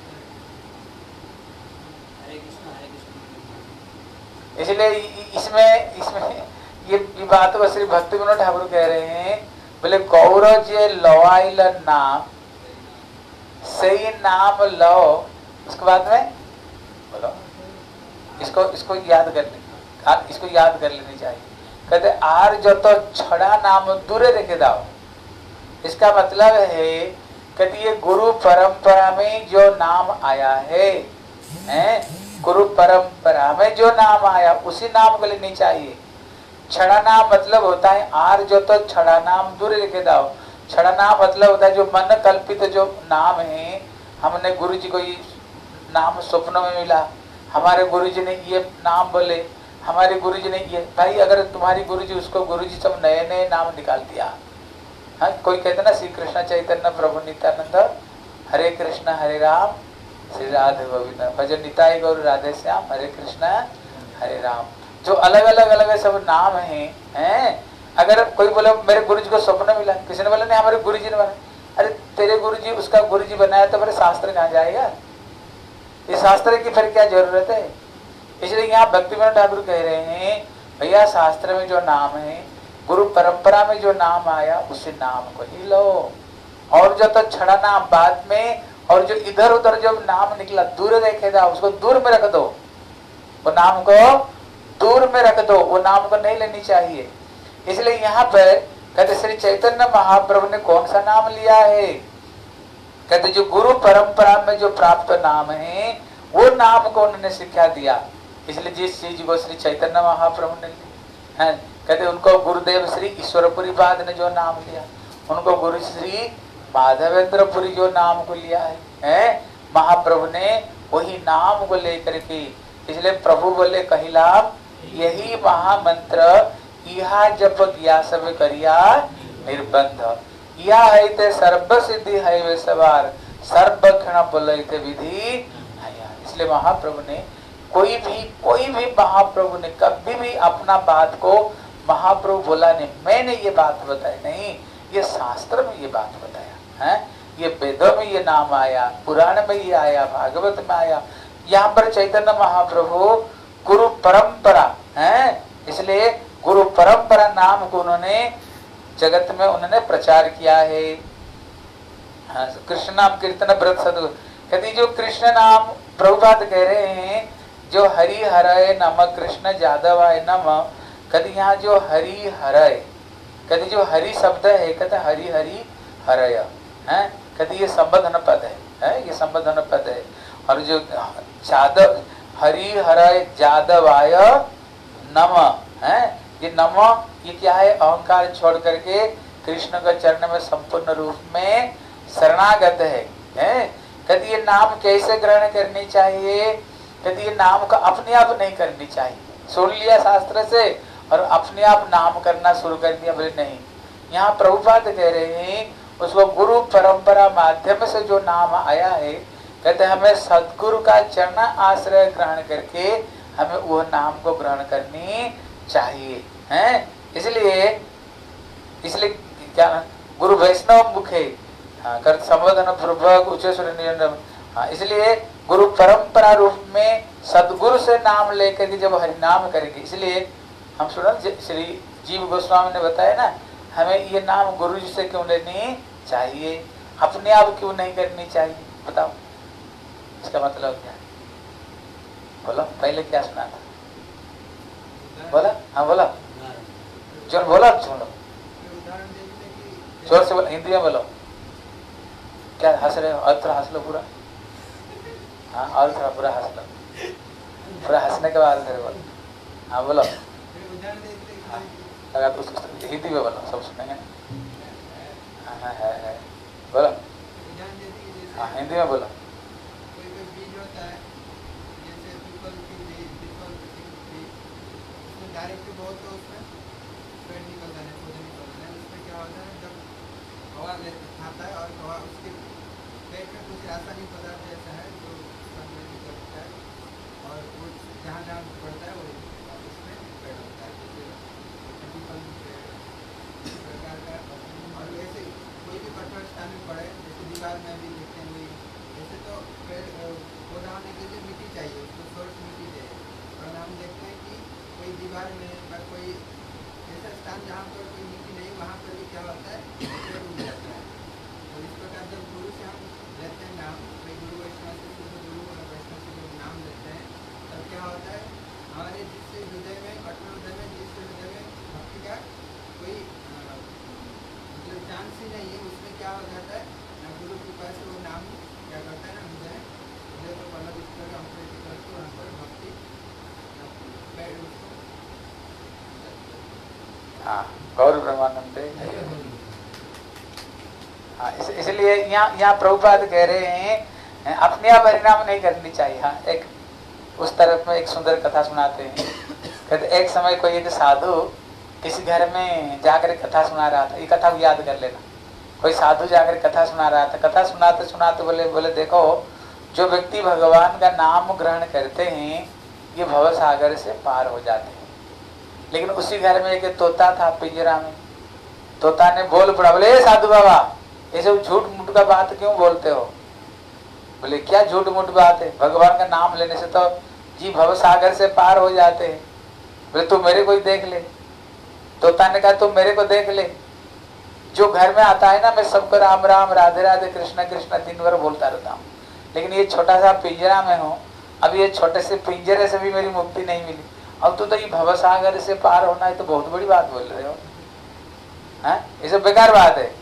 इसलिए इसमें ये बात को श्री भक्ति विनोद ठाकुर कह रहे हैं, बोले गौरव जे लवाइल नाम, सही नाम लो। उसके बाद में बोलो, इसको याद कर ले, इसको याद कर लेनी चाहिए। कहते आर जो तो छड़ा नाम दूरे रेखे दाओ। इसका मतलब है कहते ये गुरु परंपरा में जो नाम आया है, गुरु परंपरा में जो नाम आया उसी नाम को लेनी चाहिए। छड़ा नाम मतलब होता है आर जो तो छड़ा नाम दूर लिखे दाओ। छड़ा नाम मतलब होता है जो मन कल्पित जो नाम है, हमने गुरु जी को ये नाम स्वप्न में मिला, हमारे गुरु जी ने ये नाम बोले, हमारे गुरु जी ने ये, भाई अगर तुम्हारी गुरु जी, उसको गुरु जी सब नए नए नाम निकाल दिया। हाँ, कोई कहते ना श्री कृष्ण चैतन्य प्रभु नित्यानंद, हरे कृष्ण हरे राम श्री राधे गोविंद, भजन निताई गौर राधे श्याम, हरे कृष्ण हरे राम, जो अलग अलग सब नाम हैं। अगर कोई बोले मेरे गुरु जी को स्वप्न मिला, किसी ने बोला नहीं हमारे गुरु जी ने बनाया, अरे तेरे गुरु जी उसका गुरु जी बनाया तो मेरे शास्त्र कहाँ जाएगा? इस शास्त्र की फिर क्या जरूरत है? इसलिए यहाँ भक्ति विनोद ठाकुर कह रहे हैं भैया शास्त्र में जो नाम है, गुरु परंपरा में जो नाम आया उसी नाम को ही लो, और जो तो छड़ा नाम बाद में, और जो इधर उधर जो नाम निकला दूर देखेगा उसको दूर में रख दो, वो नाम को दूर में रख दो, वो नाम को नहीं लेनी चाहिए। इसलिए यहाँ पर कहते श्री चैतन्य महाप्रभु ने कौन सा नाम लिया है? कहते जो गुरु परंपरा में जो प्राप्त नाम है वो नाम को उन्होंने शिक्षा दिया। इसलिए जिस चीज को श्री चैतन्य महाप्रभु ने लिया, कहते उनको गुरुदेव श्री ईश्वरपुरी बाद ने जो नाम लिया, उनको गुरु श्री माधवेंद्रपुरी जो नाम को लिया है, महाप्रभु ने वही नाम को लेकर के, इसलिए प्रभु बोले कहिलाम यही महामंत्र, यह जप किया सब करिया निर्बंध, यह है ते सर्व सिद्धि है वे सवार, सर्व क्षण बोले थे विधि। इसलिए महाप्रभु ने कोई भी महाप्रभु ने कभी भी अपना बात को महाप्रभु बोला नहीं, मैंने ये बात बताई नहीं, ये शास्त्र में ये बात बताया है, ये वेदों में ये नाम आया, पुराण में ये आया, भागवत में आया। यहाँ पर चैतन्य महाप्रभु गुरु परंपरा है, इसलिए गुरु परंपरा नाम को उन्होंने जगत में उन्होंने प्रचार किया है। हाँ, कृष्ण नाम कीर्तन व्रत सदगुरु कहती जो कृष्ण नाम प्रभुपाद कह रहे हैं, जो हरि हरय नम कृष्ण जादवाय नम, कहते यहाँ जो हरि हरय, कहते जो हरि शब्द है, कहते हरि हरि हरय है, कहते ये संबोधन पद है, ये संबोधन पद है। और जो जादव हरि हरय जादवाय नम है, ये नम ये क्या है? अहंकार छोड़ करके कृष्ण का चरण में संपूर्ण रूप में शरणागत है। कहती ये नाम कैसे ग्रहण करनी चाहिए? कहती ये नाम का अपने आप नहीं करनी चाहिए, सुन लिया शास्त्र से और अपने आप नाम करना शुरू कर दिया, बोले नहीं। यहाँ प्रभुपाद कह रहे हैं उसको गुरु परंपरा माध्यम से जो नाम आया है, कहते हमें सदगुरु का चरण आश्रय ग्रहण करके हमें वो नाम को ग्रहण करनी चाहिए, हैं? इसलिए क्या गुरु वैष्णव मुखे कर संबोधन पूर्वक उच्चेश्वर निरंजन। हाँ, इसलिए गुरु परंपरा रूप में सदगुरु से नाम लेकर के जब हरि नाम करेंगे, इसलिए हम सुना श्री जीव गोस्वामी ने बताया ना, हमें ये नाम गुरु जी से क्यों लेनी चाहिए, अपने आप क्यों नहीं करनी चाहिए? बताओ इसका मतलब क्या है? बोलो, पहले क्या सुना था? बोला? हाँ बोला, जोर बोला, सुनो जोर से बोलो, हिंदी में बोलो। क्या हंस रहे हो? और थोड़ा हंस लो पूरा। हाँ, और थोड़ा पूरा हंस लो, पूरा हंसने के बाद फिर बोलो। हाँ बोलो, अगर तो हिंदी में बोलो, सब सुनेंगे ना। हाँ है बोलो। हाँ हिंदी में बोलो। डायरेक्ट बहुत तो उसमें पेड़ निकलता है, पौधे निकलते हैं, उसमें क्या होता है जब हवा खाता है और हवा उसके पेट में कुछ रासायनिक पदार्थ ऐसा है जो निकलता है और वो जहाँ जहाँ पड़ता है वो उसमें पेड़ होता है, जैसे प्रकार का। और वैसे कोई भी कठोर स्थान में पड़े, जैसे दीवार में भी देखते हैं वही, जैसे तो पेड़ पौधा होने के लिए मिट्टी चाहिए, उसको सोर्स मिट्टी चाहिए। और हम देखते हैं कि कोई दीवार में या कोई ऐसा स्थान जहाँ पर कोई मिट्टी नहीं, वहाँ पर भी क्या होता है, पेड़ उग जाता है। तो इस प्रकार जब गुरु से हम लेते हैं नाम, कोई गुरु वैष्णव से शुद्ध गुरु और वैष्णव से जब नाम लेते हैं, तब क्या होता है, हमारे जिस हृदय में, कठोर हृदय में, जिस हृदय में भक्ति का कोई मतलब चांस ही नहीं है, उसमें क्या हो जाता है, गुरु कृपा से वो नाम क्या करता है ना, हृदय को पल्लव इस तरह अंकुरित करके वहाँ पर भक्ति पेड़ उसको। हाँ, गौर ब्रह्मानंद। हाँ, इसलिए यहाँ प्रभुपाद कह रहे हैं अपने आप हरिनाम नहीं करनी चाहिए। हाँ, एक उस तरफ में एक सुंदर कथा सुनाते हैं। कहते एक समय कोई एक साधु किसी घर में जाकर कथा सुना रहा था। ये कथा को याद कर लेना। कोई साधु जाकर कथा सुना रहा था। कथा सुनाते सुनाते बोले देखो, जो व्यक्ति भगवान का नाम ग्रहण करते हैं ये भव सागर से पार हो जाते हैं। लेकिन उसी घर में एक तोता था पिंजरा में। तोता ने बोल पड़ा, बोले साधु बाबा ऐसे झूठ मूठ का बात क्यों बोलते हो? बोले क्या झूठ मूठ बात है, भगवान का नाम लेने से तो जी भव सागर से पार हो जाते हैं। बोले तू मेरे को ही देख ले। तोता ने कहा तुम मेरे को देख ले, जो घर में आता है ना मैं सबको राम राम राधे राधे कृष्ण कृष्ण दिन भर बोलता रहता हूँ, लेकिन ये छोटा सा पिंजरा में हूँ, अब ये छोटे से पिंजरे से भी मेरी मुक्ति नहीं मिली, अब तो ये भव सागर से पार होना है तो बहुत बड़ी बात बोल रहे हो, हैं? ये सब बेकार बात है।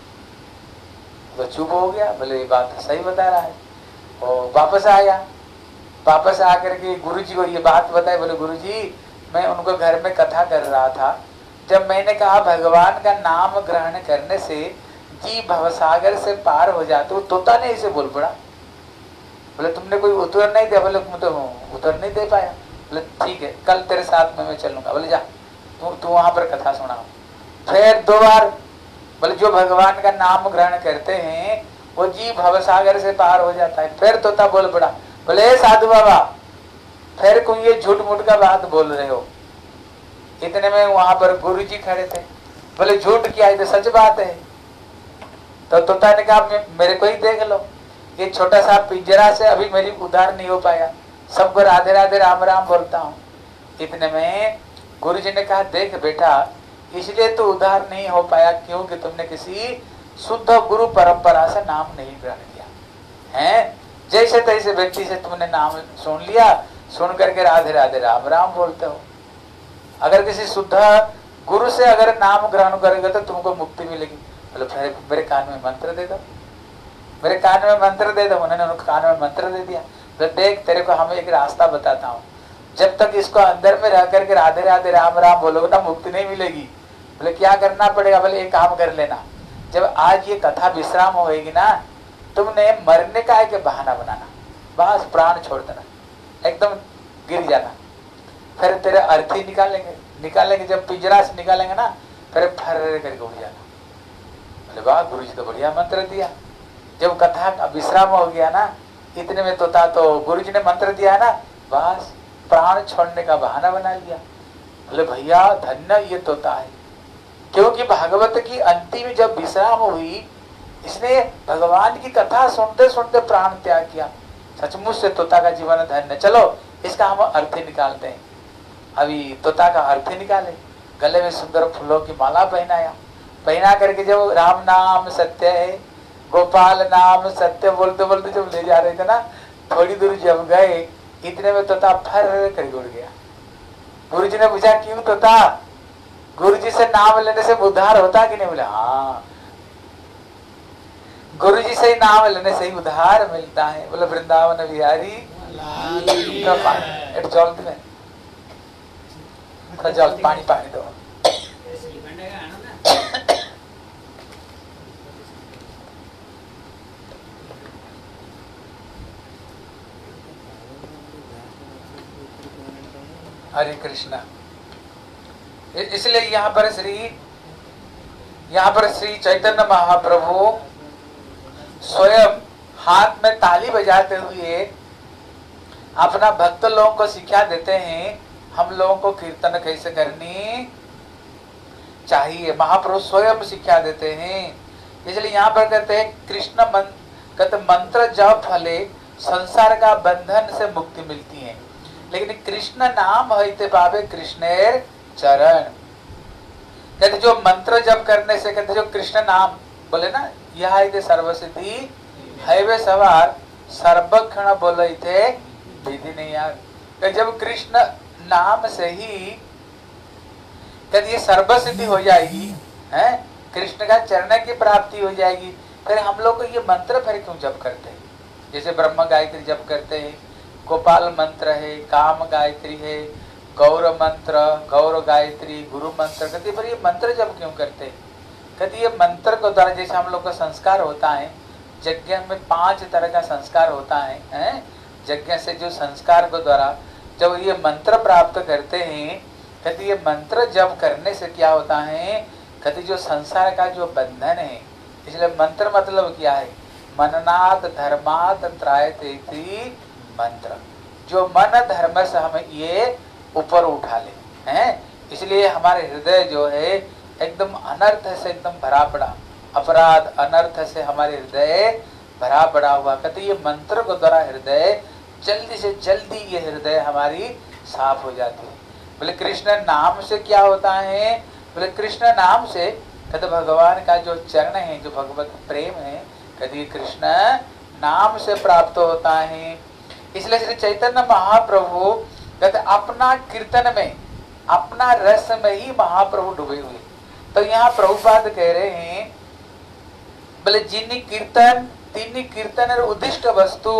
तो चुप हो गया, बोले ये बात सही बता रहा है। और वापस आया, वापस आकर के गुरुजी को ये बात बताई। बोले गुरुजी मैं उनको घर में कथा कर रहा था, जब मैंने कहा भगवान का नाम ग्रहण करने से जी भवसागर से पार हो जाते, वो तोता ने इसे बोल पड़ा। बोले तुमने कोई उत्तर नहीं दिया? बोले तो उत्तर नहीं दे पाया। बोले ठीक है कल तेरे साथ में मैं चलूंगा। बोले जा तू वहां पर कथा सुना। फिर 2 बार बोले जो भगवान का नाम ग्रहण करते हैं वो जी भवसागर से पार हो जाता है। फिर तोता बोल पड़ा, बोले साधु बाबा फिर कोई ये झूठ मूठ का बात बोल रहे हो। इतने में वहां पर गुरुजी खड़े थे। बोले झूठ क्या है, तो सच बात है। तो तोता ने कहा मेरे को ही देख लो, ये छोटा सा पिंजरा से अभी मेरी उद्धार नहीं हो पाया, सबको राधे राधे राम राम बोलता हूँ। इतने में गुरुजी ने कहा देख बेटा, इसलिए तो उद्धार नहीं हो पाया क्योंकि तुमने किसी शुद्ध गुरु परंपरा से नाम नहीं ग्रहण किया है। जैसे तैसे व्यक्ति से तुमने नाम सुन लिया, सुन करके राधे राधे राम राम बोलते हो। अगर किसी शुद्ध गुरु से अगर नाम ग्रहण करेगा तो तुमको मुक्ति मिलेगी। बोले फिर मेरे कान में मंत्र दे दो, मेरे कान में मंत्र दे दो। उन्होंने उनके कान में मंत्र दे दिया। तो देख तेरे को हम एक रास्ता बताता हूँ, जब तक इसको अंदर में रह करके राधे राधे राम राम बोलोगे ना मुक्ति नहीं मिलेगी। बोले क्या करना पड़ेगा? बोले एक काम कर लेना, जब आज ये कथा विश्राम होएगी ना, तुमने मरने का एक बहाना बनाना, बस प्राण छोड़ देना, एकदम गिर जाना, फिर तेरे अर्थी निकालेंगे जब पिंजरा से निकालेंगे ना, फिर फर करके उड़ जाना। बोले वाह गुरु जी तो बढ़िया मंत्र दिया। जब कथा का विश्राम हो गया ना, इतने में तोता तो गुरुजी ने मंत्र दिया ना, बस प्राण छोड़ने का बहाना बना लिया। बोले भैया धन्य ये तोता है, क्योंकि भागवत की अंतिम जब विश्राम हुई, इसने भगवान की कथा सुनते सुनते प्राण त्याग किया। सचमुच से तोता का जीवन धन्य। चलो इसका हम अर्थ ही निकालते हैं। अभी तोता का अर्थ ही निकाले। गले में सुंदर फूलों की माला पहनाया, पहना करके जब राम नाम सत्य है, गोपाल नाम सत्य बोलते बोलते जब ले जा रहे थे ना, थोड़ी दूर जब गए, इतने में तोता फर कर उड़ गया। गुरुजी ने पूछा क्यों तोता, गुरुजी से नाम लेने से उद्धार होता कि नहीं? बोले हाँ, गुरुजी से नाम लेने से ही उद्धार मिलता है। बोले वृंदावन बिहारी जल में जल पानी पानी दो। हरे कृष्णा। इसलिए यहाँ पर श्री चैतन्य महाप्रभु स्वयं हाथ में ताली बजाते हुए अपना भक्त लोगों को शिक्षा देते हैं, हम लोगों को कीर्तन कैसे करनी चाहिए। महाप्रभु स्वयं शिक्षा देते हैं। इसलिए यहाँ पर कहते हैं कृष्ण कहते मंत्र जप फले संसार का बंधन से मुक्ति मिलती है, लेकिन कृष्ण नाम हईते पावे कृष्णेर चरण। कहते जो मंत्र जप करने से, कहते जो कृष्ण नाम बोले ना, यह सर्वसिद्धि है वे सवार सर्वक्षण बोले थे विधि नहीं यार। जब कृष्ण नाम से ही कहते ये सर्वसिद्धि हो जाएगी, है कृष्ण का चरण की प्राप्ति हो जाएगी, फिर हम लोग को ये मंत्र फिर क्यों जप करते हैं? जैसे ब्रह्म गायत्री जप करते हैं, गोपाल मंत्र है, काम गायत्री है, गौर मंत्र, गौर गायत्री, गुरु मंत्र, कहते पर ये मंत्र जब क्यों करते हैं? कहते ये मंत्र को द्वारा जैसे हम लोग का संस्कार होता है, यज्ञ में 5 तरह का संस्कार होता है, यज्ञ से जो संस्कार को द्वारा जब ये मंत्र प्राप्त करते हैं, कहते ये मंत्र जब करने से क्या होता है? कहते जो संसार का जो बंधन है, इसलिए मंत्र मतलब क्या है? मननात् धर्मात् त्रायते मंत्र, जो मन धर्म से हमें ये ऊपर उठा ले, हैं? इसलिए हमारे हृदय जो है एकदम अनर्थ से एकदम भरा पड़ा, अपराध अनर्थ से हमारे हृदय भरा पड़ा हुआ। कहते ये मंत्र को द्वारा हृदय जल्दी से जल्दी ये हृदय हमारी साफ हो जाती है। बोले कृष्ण नाम से क्या होता है? बोले कृष्ण नाम से कहते भगवान का जो चरण है, जो भगवत प्रेम है, कहते कृष्ण नाम से प्राप्त होता है। इसलिए श्री चैतन्य महाप्रभु कहते अपना कीर्तन में, अपना रस में ही महाप्रभु डूबे हुए। तो यहाँ प्रभुपाद कह रहे हैं, बोले जिन्नी कीर्तन तिन्नी कीर्तन उद्दिष्ट वस्तु।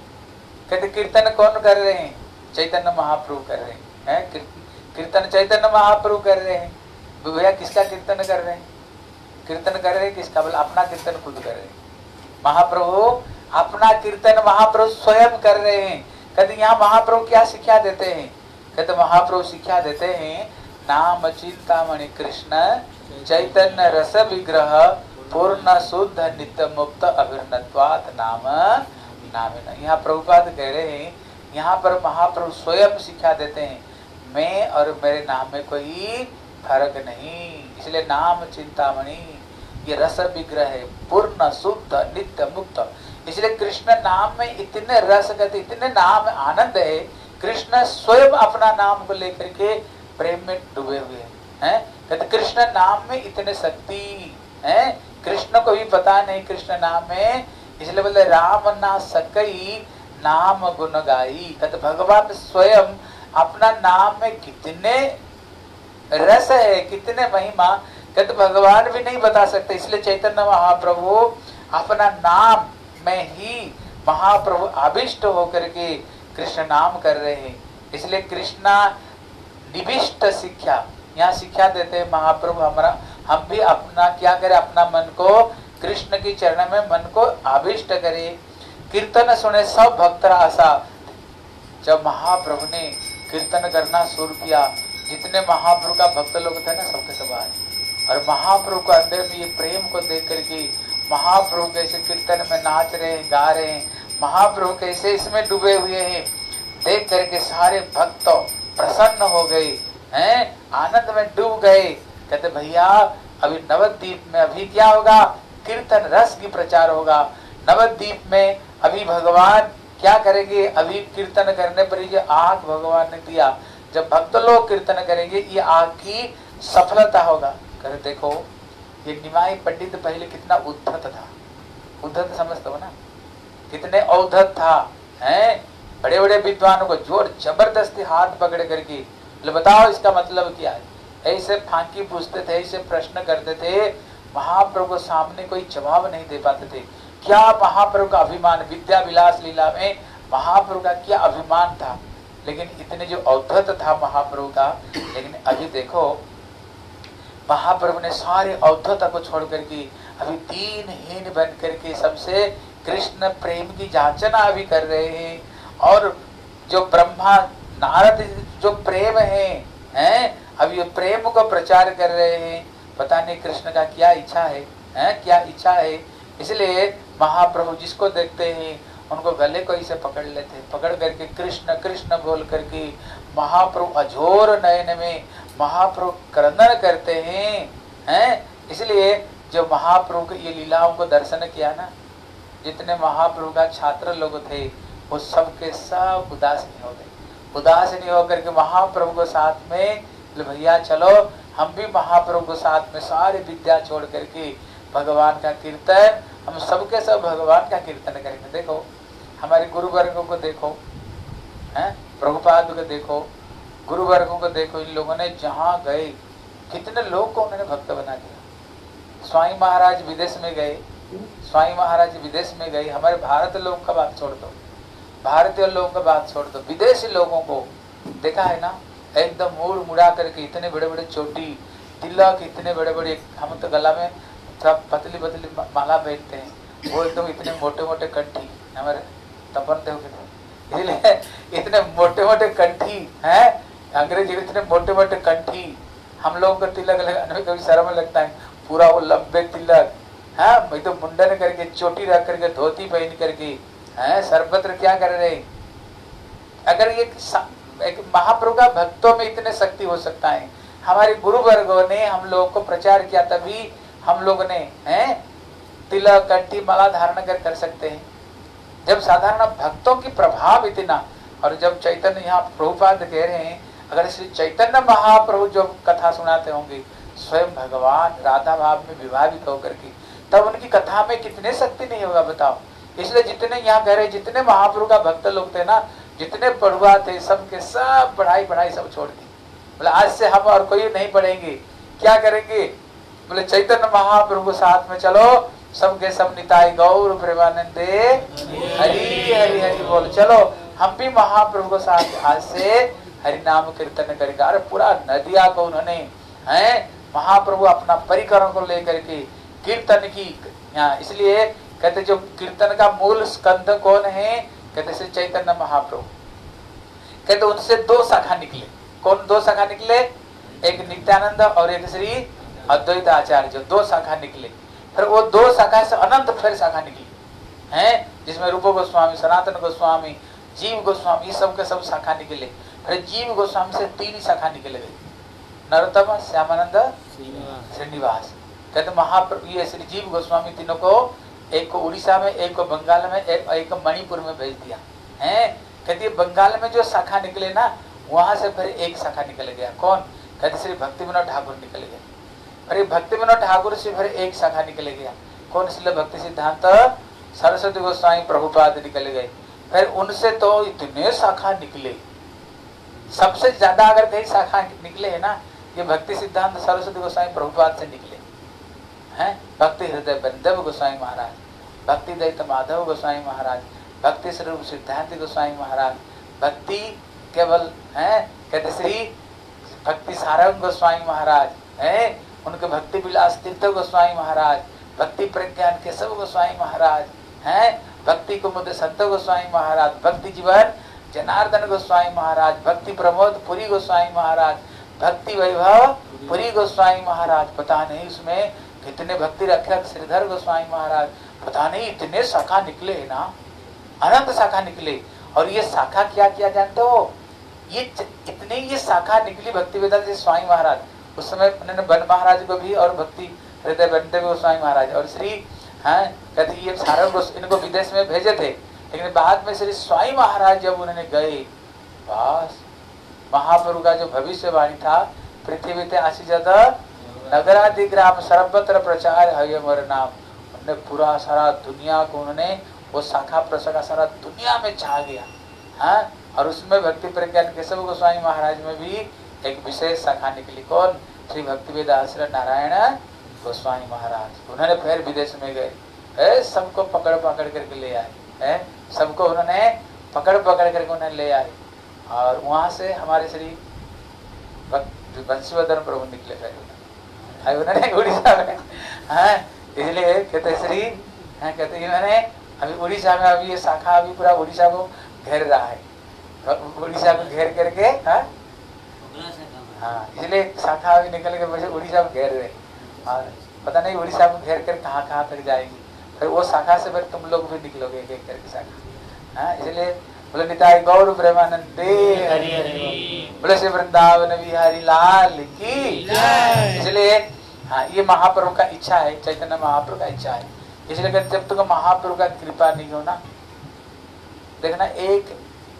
कहते कीर्तन कौन कर रहे हैं? चैतन्य महाप्रभु कर रहे हैं, कीर्तन चैतन्य महाप्रभु कर रहे हैं। भैया किसका कीर्तन कर रहे हैं? कीर्तन कर रहे हैं किसका? बोले अपना कीर्तन खुद कर रहे हैं। महाप्रभु अपना कीर्तन महाप्रभु स्वयं कर रहे हैं। कहते यहाँ महाप्रभु क्या शिक्षा देते हैं? कहते महाप्रभु शिक्षा देते हैं, नाम चिंतामणि कृष्ण चैतन्य रस विग्रह पूर्ण शुद्ध नित्य मुक्त अभिर्नत्वात् नाम नाम। यहाँ प्रभुपाद कह रहे हैं, यहाँ पर महाप्रभु स्वयं शिक्षा देते हैं, मैं और मेरे नाम में कोई फर्क नहीं। इसलिए नाम चिंतामणि ये रस विग्रह है, पूर्ण शुद्ध नित्य मुक्त। इसलिए कृष्ण नाम में इतने रस कहते, इतने नाम आनंद है। कृष्ण स्वयं अपना नाम को लेकर के प्रेम में डूबे हुए हैं। कहते कृष्ण नाम में इतने शक्ति है, कृष्ण को भी पता नहीं कृष्ण नाम में। इसलिए बोले राम ना सकई नाम गुण गाई। कहते भगवान स्वयं अपना नाम में कितने रस है, कितने महिमा, कहते भगवान भी नहीं बता सकते। इसलिए चैतन्य महाप्रभु अपना नाम में ही महाप्रभु आविष्ट होकर के कृष्ण नाम कर रहे हैं। इसलिए कृष्णा निविष्ट शिक्षा यहाँ शिक्षा देते हैं महाप्रभु। हमारा हम भी अपना क्या करें? अपना मन को कृष्ण की चरण में मन को आविष्ट करें। कीर्तन सुने सब भक्त आशा। जब महाप्रभु ने कीर्तन करना शुरू किया, जितने महाप्रभु का भक्त लोग थे ना, सबके सब आए। और महाप्रभु को अंदर में ये प्रेम को देख करके महाप्रभु कैसे कीर्तन में नाच रहे हैं, गा रहे हैं, महाप्रभु कैसे इसमें डूबे हुए हैं, देख करके सारे भक्त प्रसन्न हो गए हैं, आनंद में डूब गए। कहते भैया अभी नवद्वीप में अभी क्या होगा, कीर्तन रस की प्रचार होगा। नवद्वीप में अभी भगवान क्या करेंगे, अभी कीर्तन करने पर ये आग भगवान ने दिया, जब भक्त लोग कीर्तन करेंगे ये आग की सफलता होगा। कहते देखो ये निमाई पंडित पहले कितना उद्धत था, उद्धत समझते हो ना, कितने औद्धत था, हैं बड़े बड़े विद्वानों को जोर जबरदस्ती हाथ पकड़ करके बताओ इसका मतलब क्या है, ऐसे फांकी पूछते थे, ऐसे प्रश्न करते थे, महाप्रभु को सामने कोई जवाब नहीं दे पाते थे। क्या महाप्रभु का अभिमान, विद्या विलास लीला में महाप्रभु का क्या अभिमान था, लेकिन इतने जो औद्धत था महाप्रभु का। लेकिन अभी देखो महाप्रभु ने सारे औद्धता को छोड़ करके अभी दीनहीन बन करके सबसे कृष्ण प्रेम की जांचना अभी कर रहे हैं। और जो ब्रह्मा नारद जो प्रेम है अभी प्रेम को प्रचार कर रहे हैं। पता नहीं कृष्ण का क्या इच्छा है, क्या इच्छा है। इसलिए महाप्रभु जिसको देखते हैं उनको गले को इसे पकड़ लेते, पकड़ करके कृष्ण कृष्ण बोल करके महाप्रभु अझोर नयन में महाप्रभु क्रंदन करते हैं। इसलिए जो महाप्रभु के ये लीलाओं को दर्शन किया ना, जितने महाप्रभु का छात्र लोग थे वो सब के सब उदास नहीं हो गए, उदास नहीं होकर के महाप्रभु को साथ में भैया चलो हम भी महाप्रभु को साथ में सारी विद्या छोड़ करके भगवान का कीर्तन, हम सबके सब भगवान का कीर्तन करेंगे। देखो हमारे गुरु वर्गों को देखो, प्रभुपाद को देखो, गुरु वर्गों को देखो, इन लोगों ने जहाँ गए कितने लोग को उन्होंने भक्त बना दिया। स्वामी महाराज विदेश में गए, स्वामी महाराज विदेश में गए, हमारे भारत लोगों का बात छोड़ दो, भारतीय लोगों का बात छोड़ दो, विदेशी लोगों को देखा है ना, एकदम मुड़ मुड़ा करके इतने बड़े बड़े चोटी तिलक, इतने बड़े बड़े, हम तो गला में पतली पतली माला पहनते हैं, वो एकदम इतने मोटे मोटे कंठी हमारे तपन थे, इसलिए इतने मोटे मोटे कंठी है, अंग्रेजी इतने मोटे मोटे कंठी। हम लोगों को तिलक लगाने में कभी शर्म लगता है, पूरा वो लंबे तिलक है, तो मुंडन करके चोटी रख करके धोती पहन करके है, सर्वत्र क्या कर रहे। अगर ये एक महाप्रभु का भक्तों में इतने शक्ति हो सकता है, हमारे गुरु वर्गों ने हम लोगों को प्रचार किया, तभी हम लोग ने तिलक कंठी माला धारण कर सकते हैं। जब साधारण भक्तों की प्रभाव इतना, और जब चैतन्य यहाँ प्रभुपाद कह रहे हैं, अगर श्री चैतन्य महाप्रभु जो कथा सुनाते होंगे स्वयं भगवान राधा भाव में विभावित होकर के, तब उनकी कथा में कितने शक्ति नहीं होगा बताओ। इसलिए जितने यहाँ कह रहे, जितने महाप्रभु का भक्त लोग थे ना, जितने पढ़ुआ थे, सबके सब पढ़ाई सब छोड़ दी, बोले आज से हम और कोई नहीं पढ़ेंगे, क्या करेंगे, बोले चैतन्य महाप्रभु को साथ में चलो, सबके सब निताई गौर प्रेमानंदे हरि हरि हरि बोल, चलो हम भी महाप्रभु को साथ आज से हरि नाम कीर्तन करेंगे। अरे पूरा नदिया को उन्होंने महाप्रभु अपना परिकरों को लेकर के कीर्तन की यहाँ, इसलिए कहते जो कीर्तन का मूल स्कंद कौन है, कहते श्री चैतन्य महाप्रभु। कहते उनसे दो शाखा निकले, कौन दो शाखा निकले, एक नित्यानंद और एक श्री अद्वैत आचार्य, जो दो शाखा निकले। फिर वो दो शाखा से अनंत फिर शाखा निकली हैं, जिसमें रूप गोस्वामी, सनातन गोस्वामी, जीव गोस्वामी, ये सब के सब शाखा निकले। फिर जीव गोस्वामी से तीन शाखा निकल गई, नरोत्तम, श्यामानंद, श्रीनिवास। कहते महाप्रभु ये श्री जीव गोस्वामी तीनों को, एक को उड़ीसा में, एक को बंगाल में, एक को मणिपुर में भेज दिया है। कहते बंगाल में जो शाखा निकले ना, वहां से फिर एक शाखा निकल गया, कौन, कहते श्री भक्ति विनोद ठाकुर निकल गए। फिर भक्ति विनोद ठाकुर से फिर एक शाखा निकल गया, कौन, श्रील भक्ति सिद्धांत सरस्वती गोस्वामी प्रभुपाद निकल गए। फिर उनसे तो इतने शाखा निकले, सबसे ज्यादा अगर कई शाखा निकले है ना, ये भक्ति सिद्धांत सरस्वती गोस्वामी प्रभुपाद से निकले हैं। भक्ति हृदय बंदव गोस्वामी महाराज, भक्ति दैत माधव गोस्वामी महाराज, भक्ति स्वरूप सिद्धांत गोस्वामी महाराज, भक्ति केवल है कहते श्री भक्ति सारंग गोस्वामी महाराज है, उनके भक्ति विलास तीर्थ गोस्वामी महाराज, भक्ति प्रज्ञान केशव गोस्वामी महाराज हैं, भक्ति कुमुद संत गोस्वामी महाराज, भक्ति जीवन जनार्दन गोस्वामी महाराज, भक्ति प्रमोद पुरी गोस्वामी महाराज, भक्ति वैभव पुरी गोस्वामी महाराज, पता नहीं उसमें कितने भक्ति रक्षक श्रीधर गोस्वामी महाराज, पता नहीं इतने शाखा निकले है ना। अनंत शाखा निकले। और ये शाखा क्या किया जानते हो, ये इतने ये शाखा निकली भक्ति वेदांत स्वामी महाराज, उस समय उन्होंने वन महाराज को भी और भक्ति हृदय बनते हुए स्वामी महाराज और श्री कहते ये सारण को इनको विदेश में भेजे थे, लेकिन बाद में श्री स्वामी महाराज जब उन्होंने गए, बस महाप्रभु का जो भविष्यवाणी था, पृथ्वी ते आशीजत नगरादि ग्राम सर्वत्र प्रचार है मोर नाम, उन्होंने पूरा सारा दुनिया को उन्होंने वो शाखा प्रशाखा सारा दुनिया में छा गया। हाँ, और उसमें भक्ति प्रज्ञान केशव गोस्वामी महाराज में भी एक विशेष शाखा निकली। कौन? श्री भक्ति वेदांत नारायण गोस्वामी महाराज। उन्होंने फिर विदेश में गए, सबको पकड़ पकड़ करके ले आए, सबको उन्होंने पकड़ पकड़ करके उन्हें ले आए। और वहां से हमारे श्री बंशीवर्धन प्रभु निकले फिर उन्होंने उड़ीसा में। हाँ, इसलिए कहते श्री कहते इन्होंने अभी उड़ीसा में अभी ये शाखा अभी पूरा उड़ीसा को घेर रहा है, उड़ीसा को घेर करके। हाँ, इसलिए शाखा अभी निकल के वैसे उड़ीसा को घेर रहे, और पता नहीं उड़ीसा को घेर कर कहाँ कहाँ तक जाएगी, फिर वो शाखा से फिर तुम लोग भी निकलोगे एक एक करके शाखा। हाँ, इसलिए बोले निताई गौर प्रेमानंदे हरि हरि, बोले श्री वृंदावन बिहारी लाल की। इसलिए हाँ, ये महाप्रभु का इच्छा है, चैतन्य महाप्रभु का इच्छा है। इसलिए जब तक महाप्रभु का कृपा नहीं हो ना, देखना एक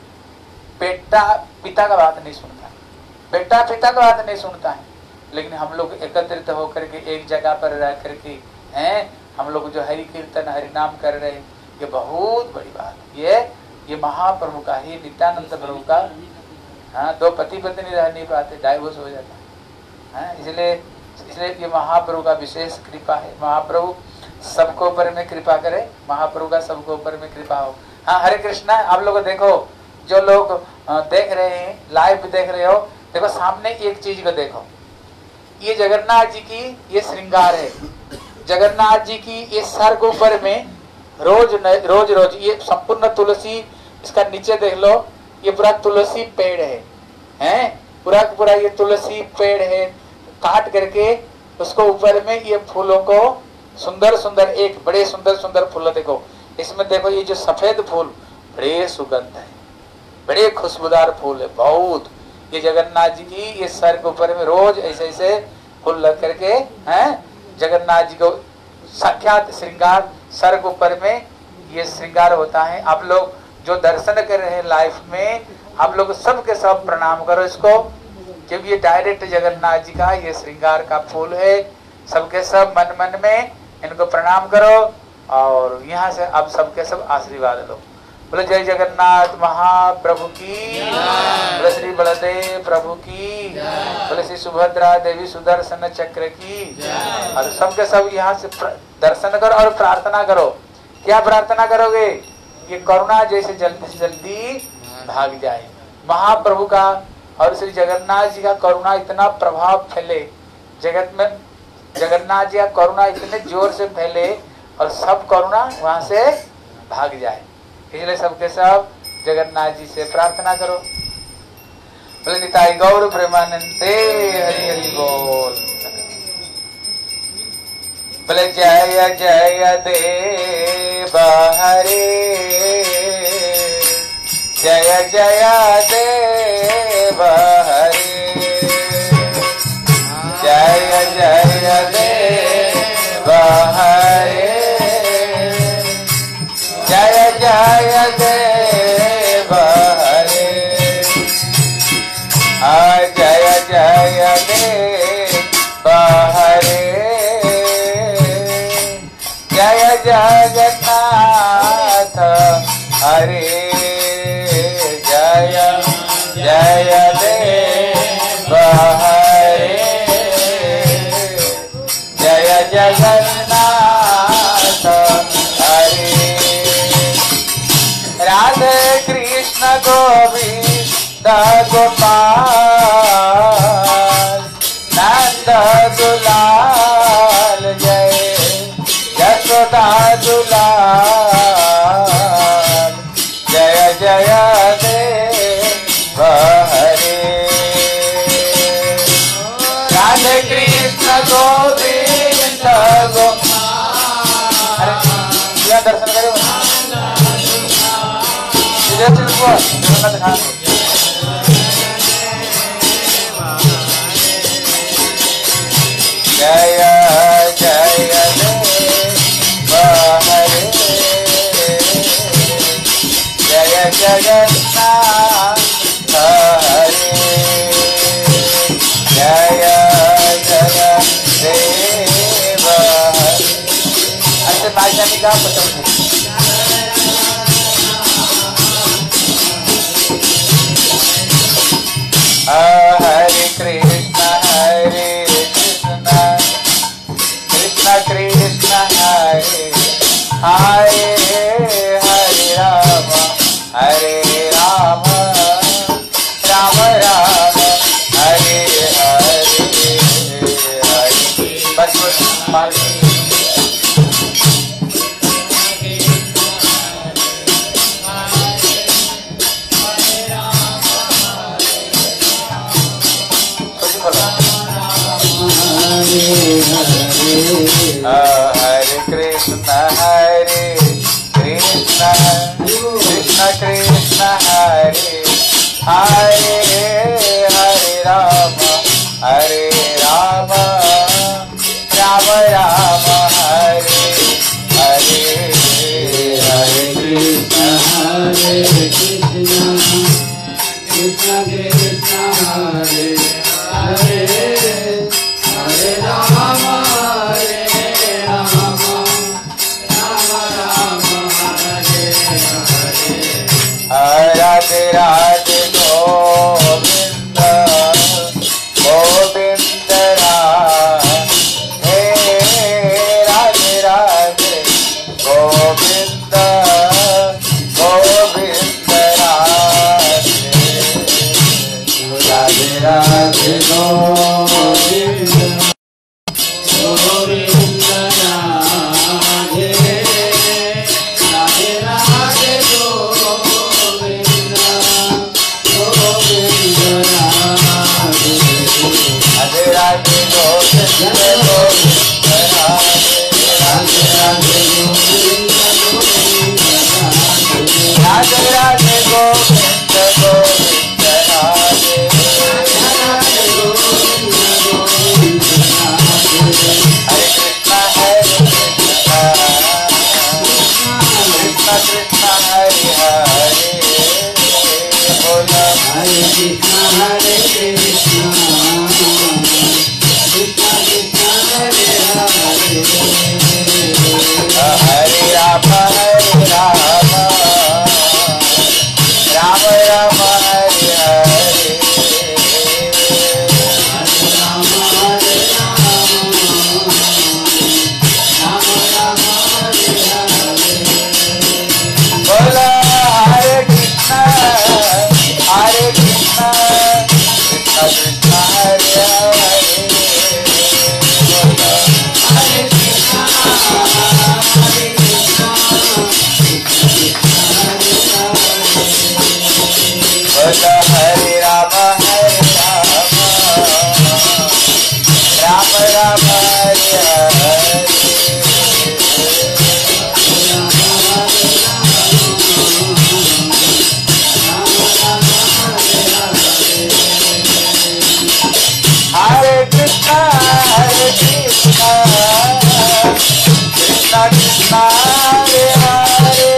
बेटा पिता का बात नहीं सुनता, बेटा पिता का बात नहीं सुनता है, लेकिन हम लोग एकत्रित होकर के एक जगह पर रह करके हम लोग जो हरि कीर्तन हरि नाम कर रहे हैं, ये बहुत बड़ी बात। ये महाप्रभु का ही नित्यानंद प्रभु का। हाँ, दो पति पत्नी रह नहीं पाते, डाइवोर्स हो जाता है। इसलिए ये महाप्रभु का विशेष कृपा है। महाप्रभु सबको ऊपर में कृपा करे, महाप्रभु का सबको ऊपर में कृपा हो। हाँ, हरे कृष्णा। आप लोग देखो, जो लोग देख रहे हैं, लाइव देख रहे हो, देखो सामने एक चीज को देखो, ये जगन्नाथ जी की ये श्रृंगार है। जगन्नाथ जी की ये सर के ऊपर में रोज ये संपूर्ण तुलसी, इसका नीचे देख लो, ये पूरा तुलसी पेड़ है, पूरा ये तुलसी पेड़ है। काट करके उसको ऊपर में ये फूलों को सुंदर सुंदर, एक बड़े सुंदर सुंदर फूल देखो, इसमें देखो ये जो सफेद फूल बड़े सुगंध है, बड़े खुशबूदार फूल है बहुत। ये जगन्नाथ जी की ये सर के ऊपर में रोज ऐसे ऐसे फूल लग करके जगन्नाथ जी को साक्षात श्रृंगार, सर के ऊपर में ये श्रृंगार होता है। आप लोग जो दर्शन कर रहे हैं लाइफ में, आप लोग सब के सब प्रणाम करो इसको, क्योंकि ये डायरेक्ट जगन्नाथ जी का ये श्रृंगार का फूल है। सबके सब मन मन में इनको प्रणाम करो, और यहाँ से अब सबके सब आशीर्वाद लो। बोले जय जगन्नाथ महाप्रभु की, बोले श्री बलदेव प्रभु की, बोले श्री सुभद्रा देवी सुदर्शन चक्र की। और सबके सब यहाँ से दर्शन करो और प्रार्थना करो। क्या प्रार्थना करोगे? ये करुणा जैसे जल्दी से जल्दी भाग जाए। महाप्रभु का और श्री जगन्नाथ जी का करुणा इतना प्रभाव फैले जगत में, जगन्नाथ जी का करुणा इतने जोर से फैले और सब करुणा वहां से भाग जाए। इसलिए सबके सब जगन्नाथ जी से प्रार्थना करो। बोले निताई गौर प्रेमानंदे हरि हरि बोल। बोले जय जय देव हरे, जय जय देव हरे, जय जय देव हरे, जय जय देव हरे, जय जय देव हरे, जय जगन्नाथ हरे, जय जय देव हरे, जय जगन्नाथ हरे। राधे कृष्ण गोविंद गोपाल, नंद दुलाल, जय यशोदा दुलाल, जय जय देव हरे। राधे कृष्ण गोविंद गोपाल, दर्शन करो। अच्छे से बोल, ढंगा दिखा दो। जय जय देव हरे, जय जगन्नाथ हरे, जय जय देव हरे। ऐसे नाचने का पसंद है। हरे कृष्ण कृष्ण कृष्ण हरे हरे, हरे राम राम राम हरे हरे हरे। बस बस हरे कृष्ण कृष्ण कृष्ण हरे हरे, हरे राम राम राम हरे हरे हरे। कृष्ण कृष्ण हरे हरे, हरे राम राधे राधे गोविंद गोविंद राधे, राधे राधे गोविंद गोविंद राधे, राधे राधे गोविंद गोविंद राधे, राधे राधे गोविंद गोविंद राधे, राधे राधे गोविंद गोविंद राधे, राधे राधे गोविंद गोविंद राधे, राधे राधे गोविंद गोविंद राधे, राधे गोविंद गोविंद राधे। हरे कृष्ण कृष्ण कृष्ण हरे हरे, बोलो हरे कृष्ण कृष्ण कृष्ण हरे हरे, हरे राम राम राम हरे हरे, राम हरे राम, राम राम हरे हरे। बोलो हरे कृष्ण कृष्ण कृष्ण हरे हरे, बोलो हरे कृष्ण हरे कृष्ण कृष्ण हरे हरे, बोलो हरे राम राम राम हरे हरे, हरे कृष्ण कृष्ण कृष्ण हरे हरे,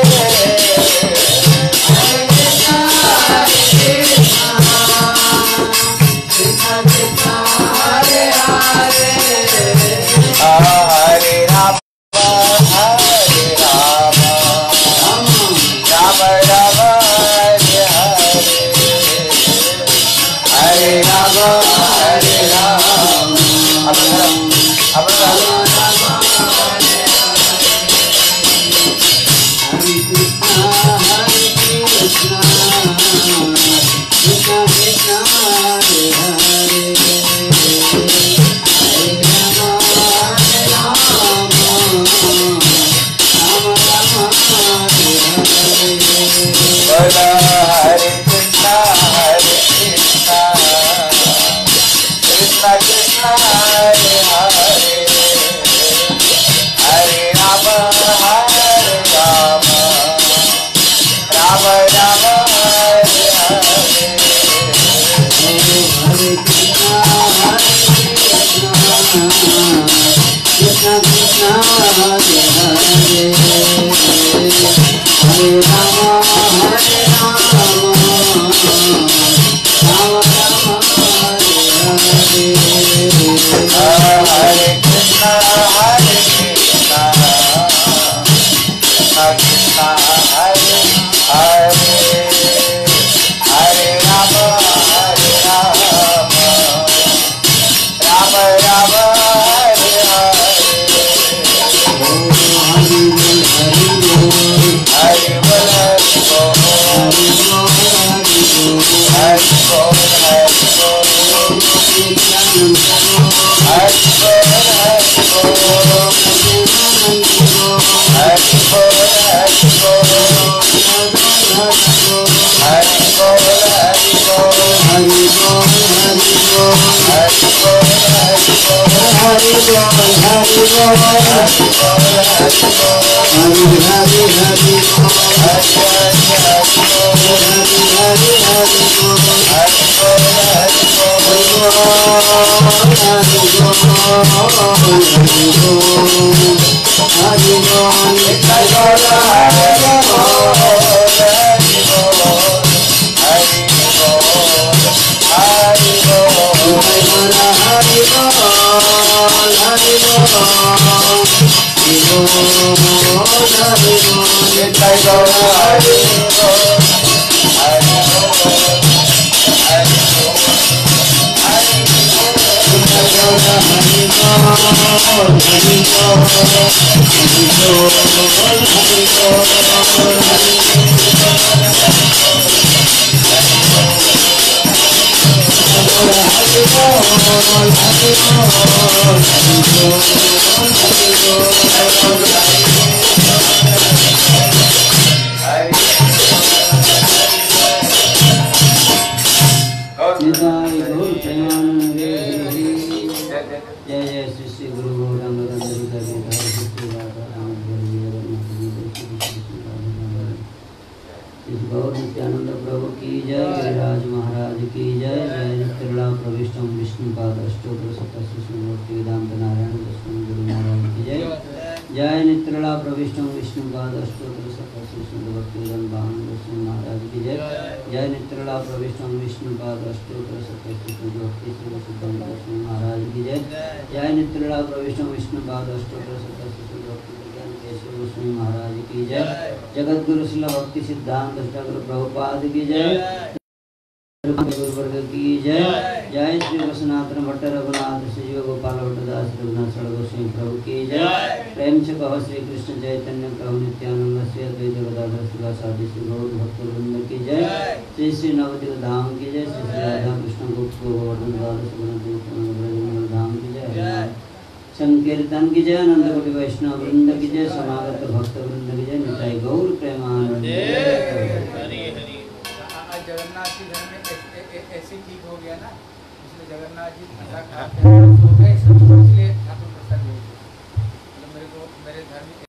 हरे राम राम राम हरे हरे, हरे राम अब जय जय श्री श्री गुरु गोविंद गौर नित्यानंद प्रभु की जय, गिरिराज महाराज की जय। जय नित्य प्रविष्टम विष्णुपाद अष्टोत्तर शतश्री वेदांत नारायण दर्शन गुरु महाराज की जय। जय नित्य प्रविष्टम विष्णुपाद अष्टोत्तर शतश्री वेदांत दर्शन महाराज की जय। जय नित्य प्रविष्टम विष्णुपाद अष्टोत्तर शतश्री दर्शन महाराज की जय। जय नित्य प्रविष्टम विष्णुपाद अष्टोत्तर शतश्री गोस्वामी महाराज की जय। जगत गुरु शिला भक्ति सिद्धांत ठाकुर प्रभुपाद की जय। गुरुवर्ग की जय। जय श्री वसनाथन भट्ट रघुनाथ श्री गोपाल भट्टदास रघुनाथ गोस्वामी प्रभु की जय। प्रेम से कहो श्री कृष्ण चैतन्य प्रभु नित्यानंद श्री अद्वैत गदाधर शिवासादि श्री गौर भक्त वृंद की जय। श्री श्री नवद्वीप धाम की जय। श्री श्री राधा कृष्ण गोप गोवर्धन द्वादश धाम की जय। संकीर्तन की जय। आनंद कोटि वैष्णव वृंद की जय। समागत भक्त वृंद की जय। निताई गौर प्रेमानंद। जगन्नाथ जी घर में ऐसे ठीक हो गया ना, इसलिए जगन्नाथ जी ठंडा खाते हैं, सो गए, इसलिए ठाकुर प्रसन्न हो गए। मतलब मेरे घर में